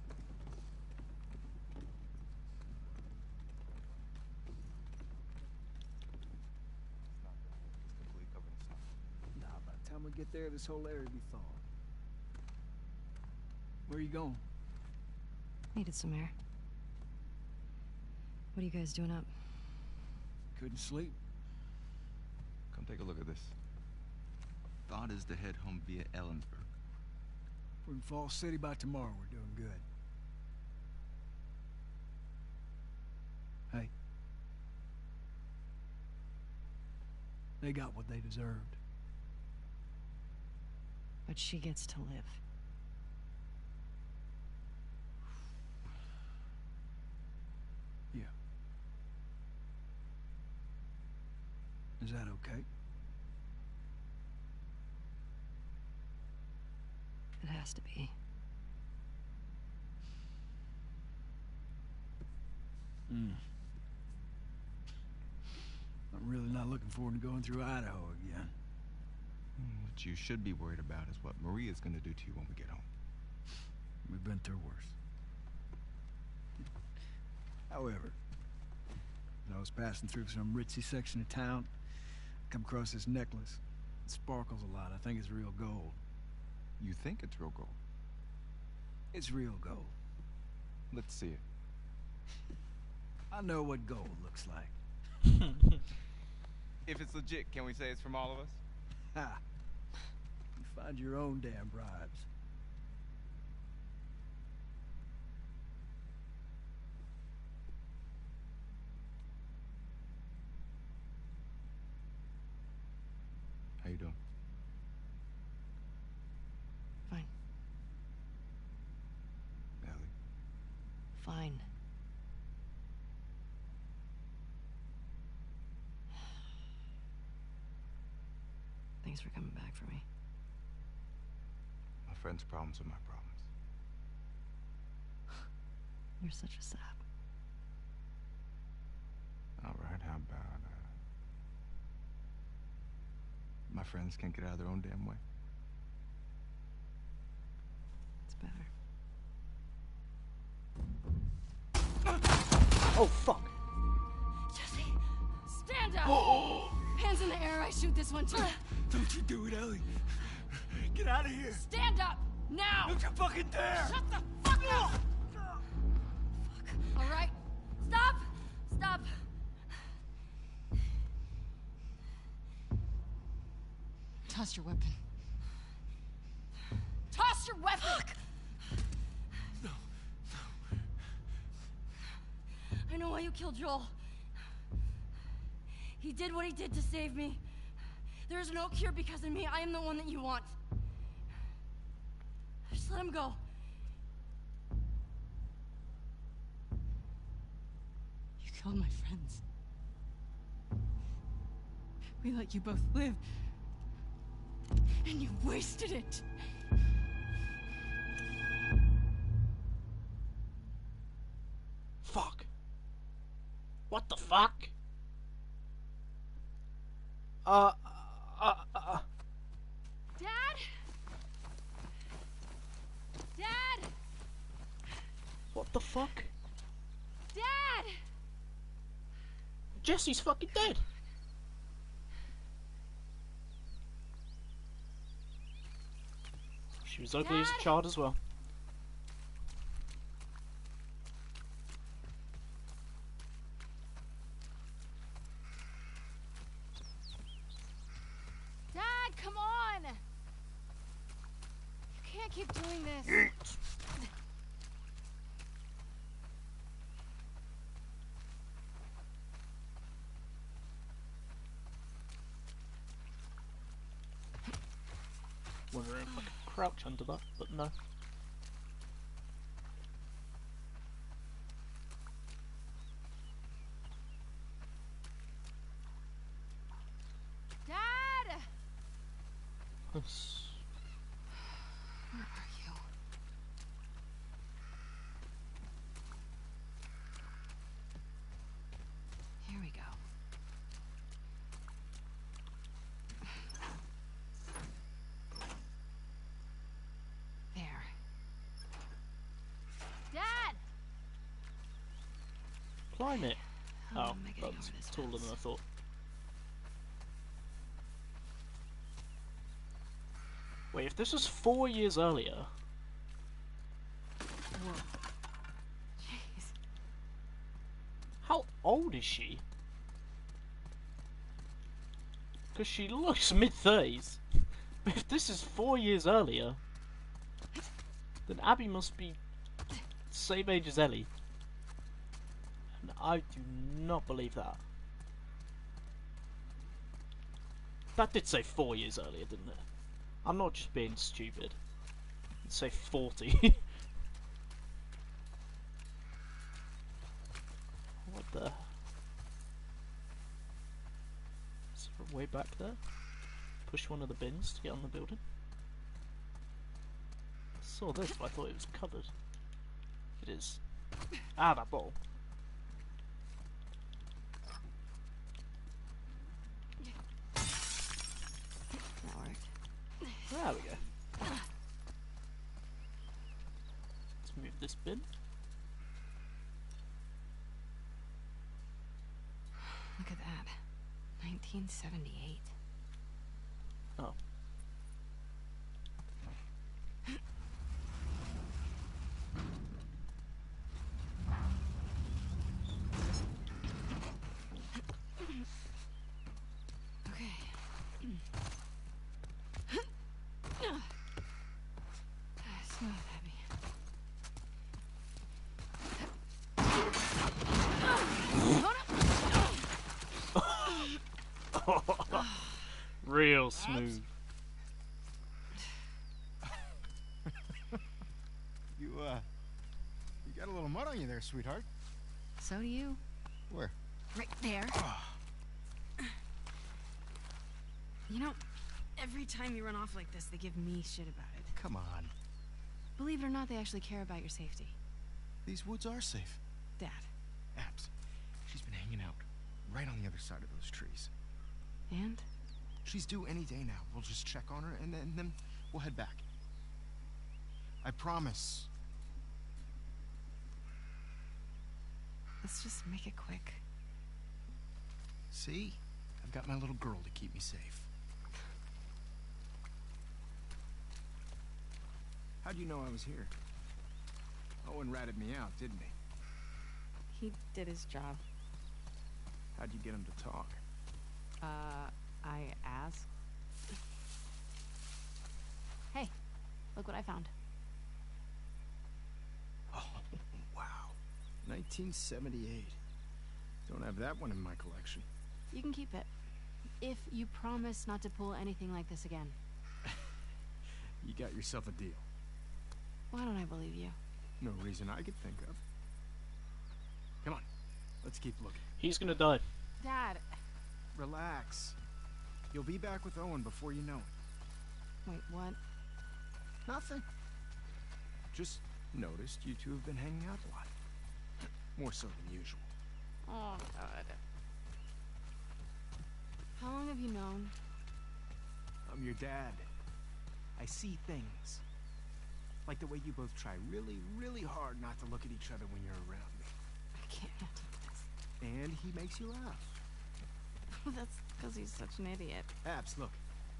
Nah, by the time we get there, this whole area will be thawed. Where are you going? Needed some air. What are you guys doing up? Couldn't sleep. Come take a look at this. Thought is to head home via Ellensburg. We're in Falls City by tomorrow. We're doing good. Hey. They got what they deserved. But she gets to live. Is that okay? It has to be. Hmm. I'm really not looking forward to going through Idaho again. What you should be worried about is what Maria's gonna do to you when we get home. We've been through worse. However, when I was passing through some ritzy section of town, I come across this necklace. It sparkles a lot. I think it's real gold. You think it's real gold? It's real gold. Let's see it. I know what gold looks like. If it's legit, can we say it's from all of us? Ha! You find your own damn bribes. How you doing? Fine. Ellie? Fine. Thanks for coming back for me. My friend's problems are my problems. You're such a sap. All right, how about, uh... my friends can't get out of their own damn way? It's better. Oh, fuck. Jesse, stand up! Hands in the air, I shoot this one too. Don't you do it, Ellie. Get out of here. Stand up, now! Don't you fucking dare! Shut the fuck up! Fuck. All right, stop! Stop! Toss your weapon. Toss your weapon! Fuck. No, no. I know why you killed Joel. He did what he did to save me. There is no cure because of me. I am the one that you want. Just let him go. You killed my friends. We let you both live. And you wasted it. Fuck. What the fuck? Uh, uh, uh. Dad? Dad? What the fuck? Dad! Jesse's fucking dead. She was ugly as a Dad? child as well. Dad, come on! You can't keep doing this. Wondering if I could crouch under that, but no. Dad! That's... Where are you? Here we go. There. Dad! Climb it. How Oh, am I getting that's over this taller than I fence? thought. Wait, if this was four years earlier... Whoa. Jeez. How old is she? Because she looks mid-thirties. But if this is four years earlier, then Abby must be the same age as Ellie. And I do not believe that. That did say four years earlier, didn't it? I'm not just being stupid. It'd say forty. What the... Is there way back there. Push one of the bins to get on the building. I saw this, but I thought it was covered. It is. Ah, that bottle. That worked. There we go. Let's move this bin. Look at that. nineteen seventy-eight. Oh. Okay. Smooth, Abby. Real smooth. You, uh... You got a little mud on you there, sweetheart. So do you. Where? Right there. You know, every time you run off like this, they give me shit about it. Come on. Believe it or not, they actually care about your safety. These woods are safe. Dad. Abs. She's been hanging out right on the other side of those trees. And? She's due any day now. We'll just check on her, and then, and then we'll head back. I promise. Let's just make it quick. See? I've got my little girl to keep me safe. How'd you know I was here? Owen ratted me out, didn't he? He did his job. How'd you get him to talk? Uh, I asked. Hey, look what I found. Oh, wow. nineteen seventy-eight. Don't have that one in my collection. You can keep it. If you promise not to pull anything like this again. You got yourself a deal. Why don't I believe you? No reason I could think of. Come on, let's keep looking. He's gonna die. Dad! Relax. You'll be back with Owen before you know it. Wait, what? Nothing. Just noticed you two have been hanging out a lot. More so than usual. Oh, God. How long have you known? I'm your dad. I see things. Like the way you both try really, really hard not to look at each other when you're around me. I can't handle this. And he makes you laugh. That's because he's such an idiot. Abs, look.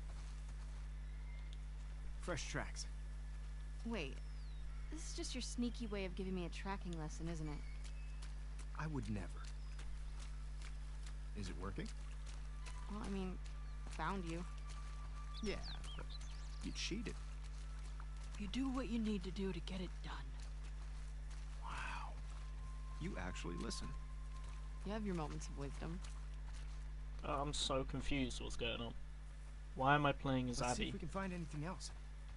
Fresh tracks. Wait. This is just your sneaky way of giving me a tracking lesson, isn't it? I would never. Is it working? Well, I mean, I found you. Yeah, but you cheated. You do what you need to do to get it done. Wow. You actually listen. You have your moments of wisdom. Oh, I'm so confused what's going on. Why am I playing as Let's see Abby? if we can find anything else.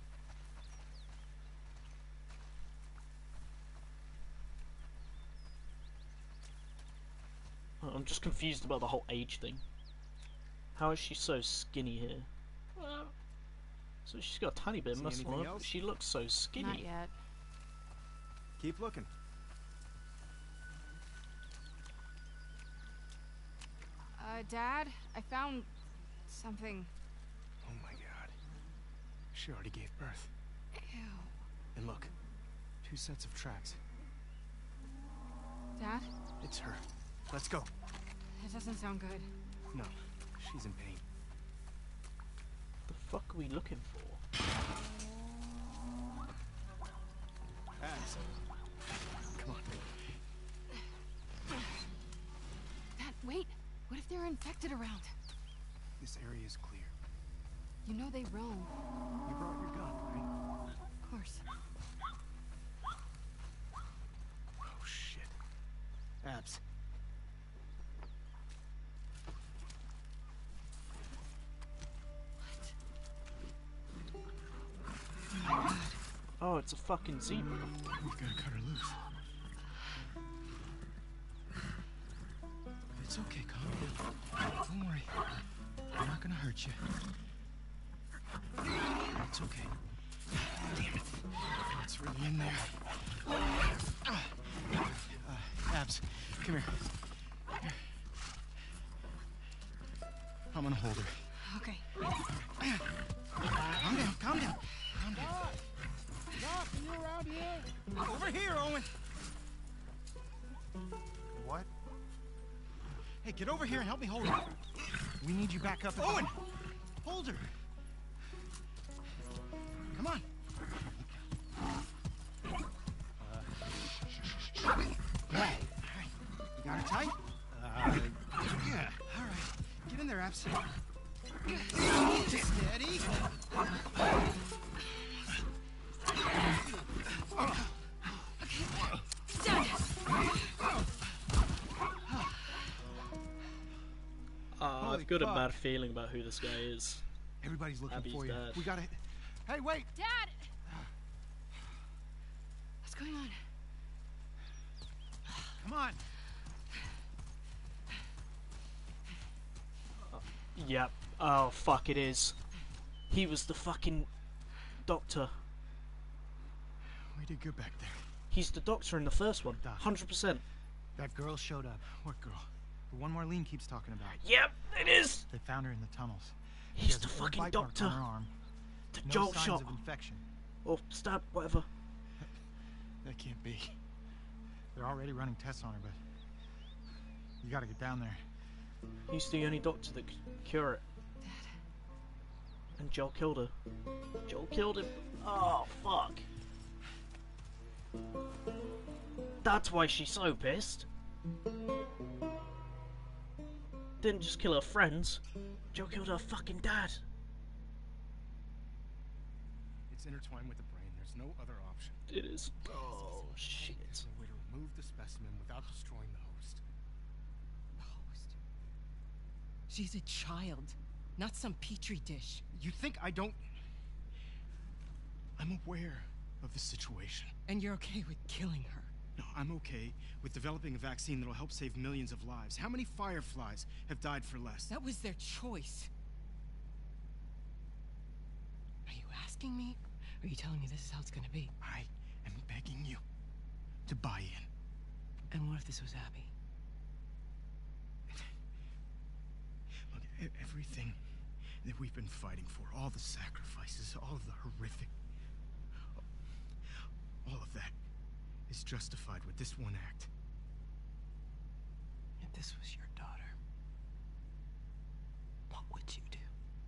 I'm just confused about the whole age thing. How is she so skinny here? Well, so she's got a tiny bit of See muscle anything on her, else? but she looks so skinny. Not yet. Keep looking. Uh, Dad, I found something. Oh my god. She already gave birth. Ew. And look, two sets of tracks. Dad? It's her. Let's go. That doesn't sound good. No, she's in pain. The fuck are we looking for? Abs. Come on. Dad, wait. What if they're infected around? This area is clear. You know they roam. You brought your gun, right? Of course. Oh shit. Abs. Oh, it's a fucking zebra. We've got to cut her loose. It's okay, calm down. Don't worry. You're not gonna hurt you. It's okay. Damn it. It's really in there. Uh, Abs, come here. Here. I'm gonna hold her. Okay. Calm down, calm down. Calm down. Doc, are you around here? Over here, Owen. What? Hey, get over here and help me hold her. We need you back up. Owen! Hold her. Come on. Uh, all right. You got her tight? Uh, yeah. All right. Get in there, Abs. Steady. Uh, I've got a bad feeling about who this guy is. Everybody's looking Abby's for you. dad. We gotta. Hey, wait! Dad! What's going on? Come on. Yep. Oh, fuck, it is. He was the fucking doctor. We did good back there. He's the doctor in the first one. one hundred percent. That girl showed up. What girl? The one Marlene keeps talking about. Yep, it is. They found her in the tunnels. She He's has the a fucking bite mark doctor. on her arm. The No jolt signs shot. of infection. Or stab, whatever. That can't be. They're already running tests on her, but you gotta get down there. He's the only doctor that could cure it. And Joel killed her. Joel killed him. Oh, fuck. That's why she's so pissed. Didn't just kill her friends. Joel killed her fucking dad. It's intertwined with the brain. There's no other option. It is. Oh, shit. There's a way to remove the specimen without destroying the host. The host? She's a child, not some petri dish. You think I don't... I'm aware of the situation. And you're okay with killing her? No, I'm okay with developing a vaccine that'll help save millions of lives. How many Fireflies have died for less? That was their choice. Are you asking me? Or are you telling me this is how it's gonna be? I am begging you to buy in. And what if this was Abby? Look, e- everything that we've been fighting for, all the sacrifices, all of the horrific... all of that is justified with this one act. If this was your daughter, what would you do?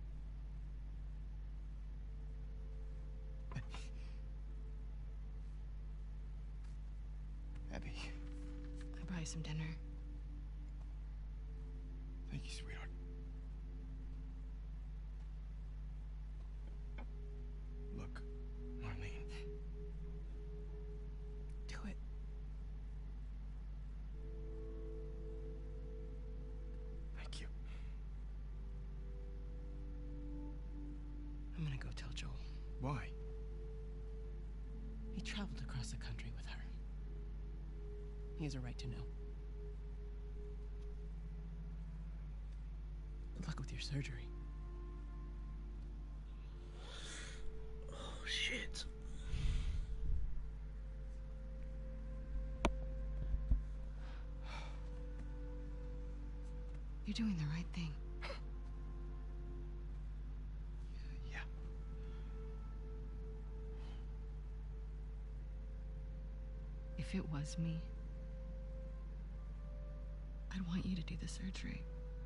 Abby. I'll buy you some dinner. Thank you, sweetheart. Look, Marlene. Do it. Thank you. I'm gonna go tell Joel. Why? He traveled across the country with her. He has a right to know. Good luck with your surgery. Oh, shit. You're doing the right thing. Yeah. If it was me, I'd want you to do the surgery.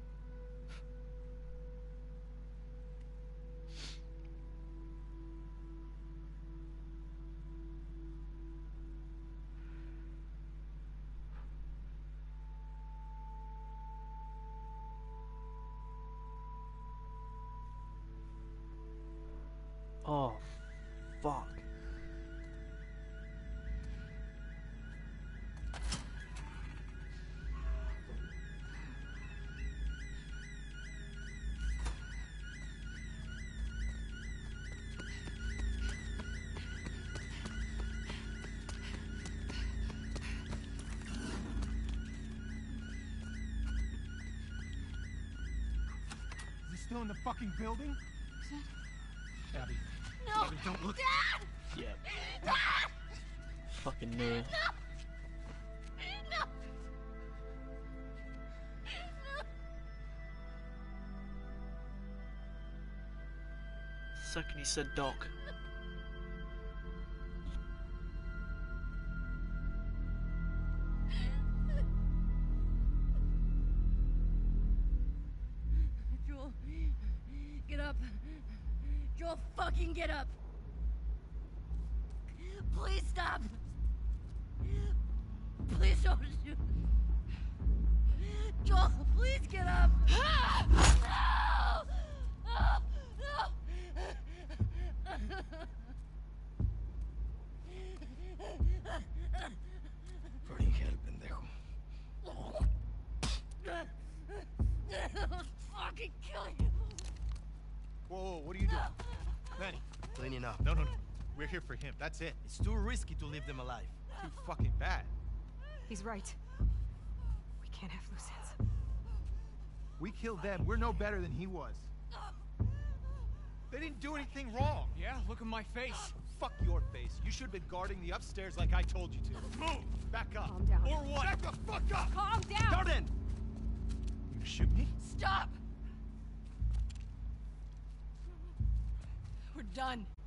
Oh, fuck. Is this still in the fucking building? Abby. No! Abby, don't look. Dad! Yeah. Dad! Fucking knew it. No! No! The second he said Doc. Joel, get up. Joel, fucking get up. Please stop. Please don't shoot. Joel, please get up. No! No! Burning hell, pendejo. I'll fucking kill you. Whoa, whoa, what are you doing? Manny. Cleaning up. No, no, no. We're here for him. That's it. It's too risky to leave them alive. Too fucking bad. He's right. We can't have loose ends. We killed them. We're no better than he was. They didn't do anything wrong. Yeah, look at my face. Fuck your face. You should have been guarding the upstairs like I told you to. Move! Back up. Calm down. Or what? Back the fuck up! Calm down! Jordan! You gonna shoot me? Stop! We're done.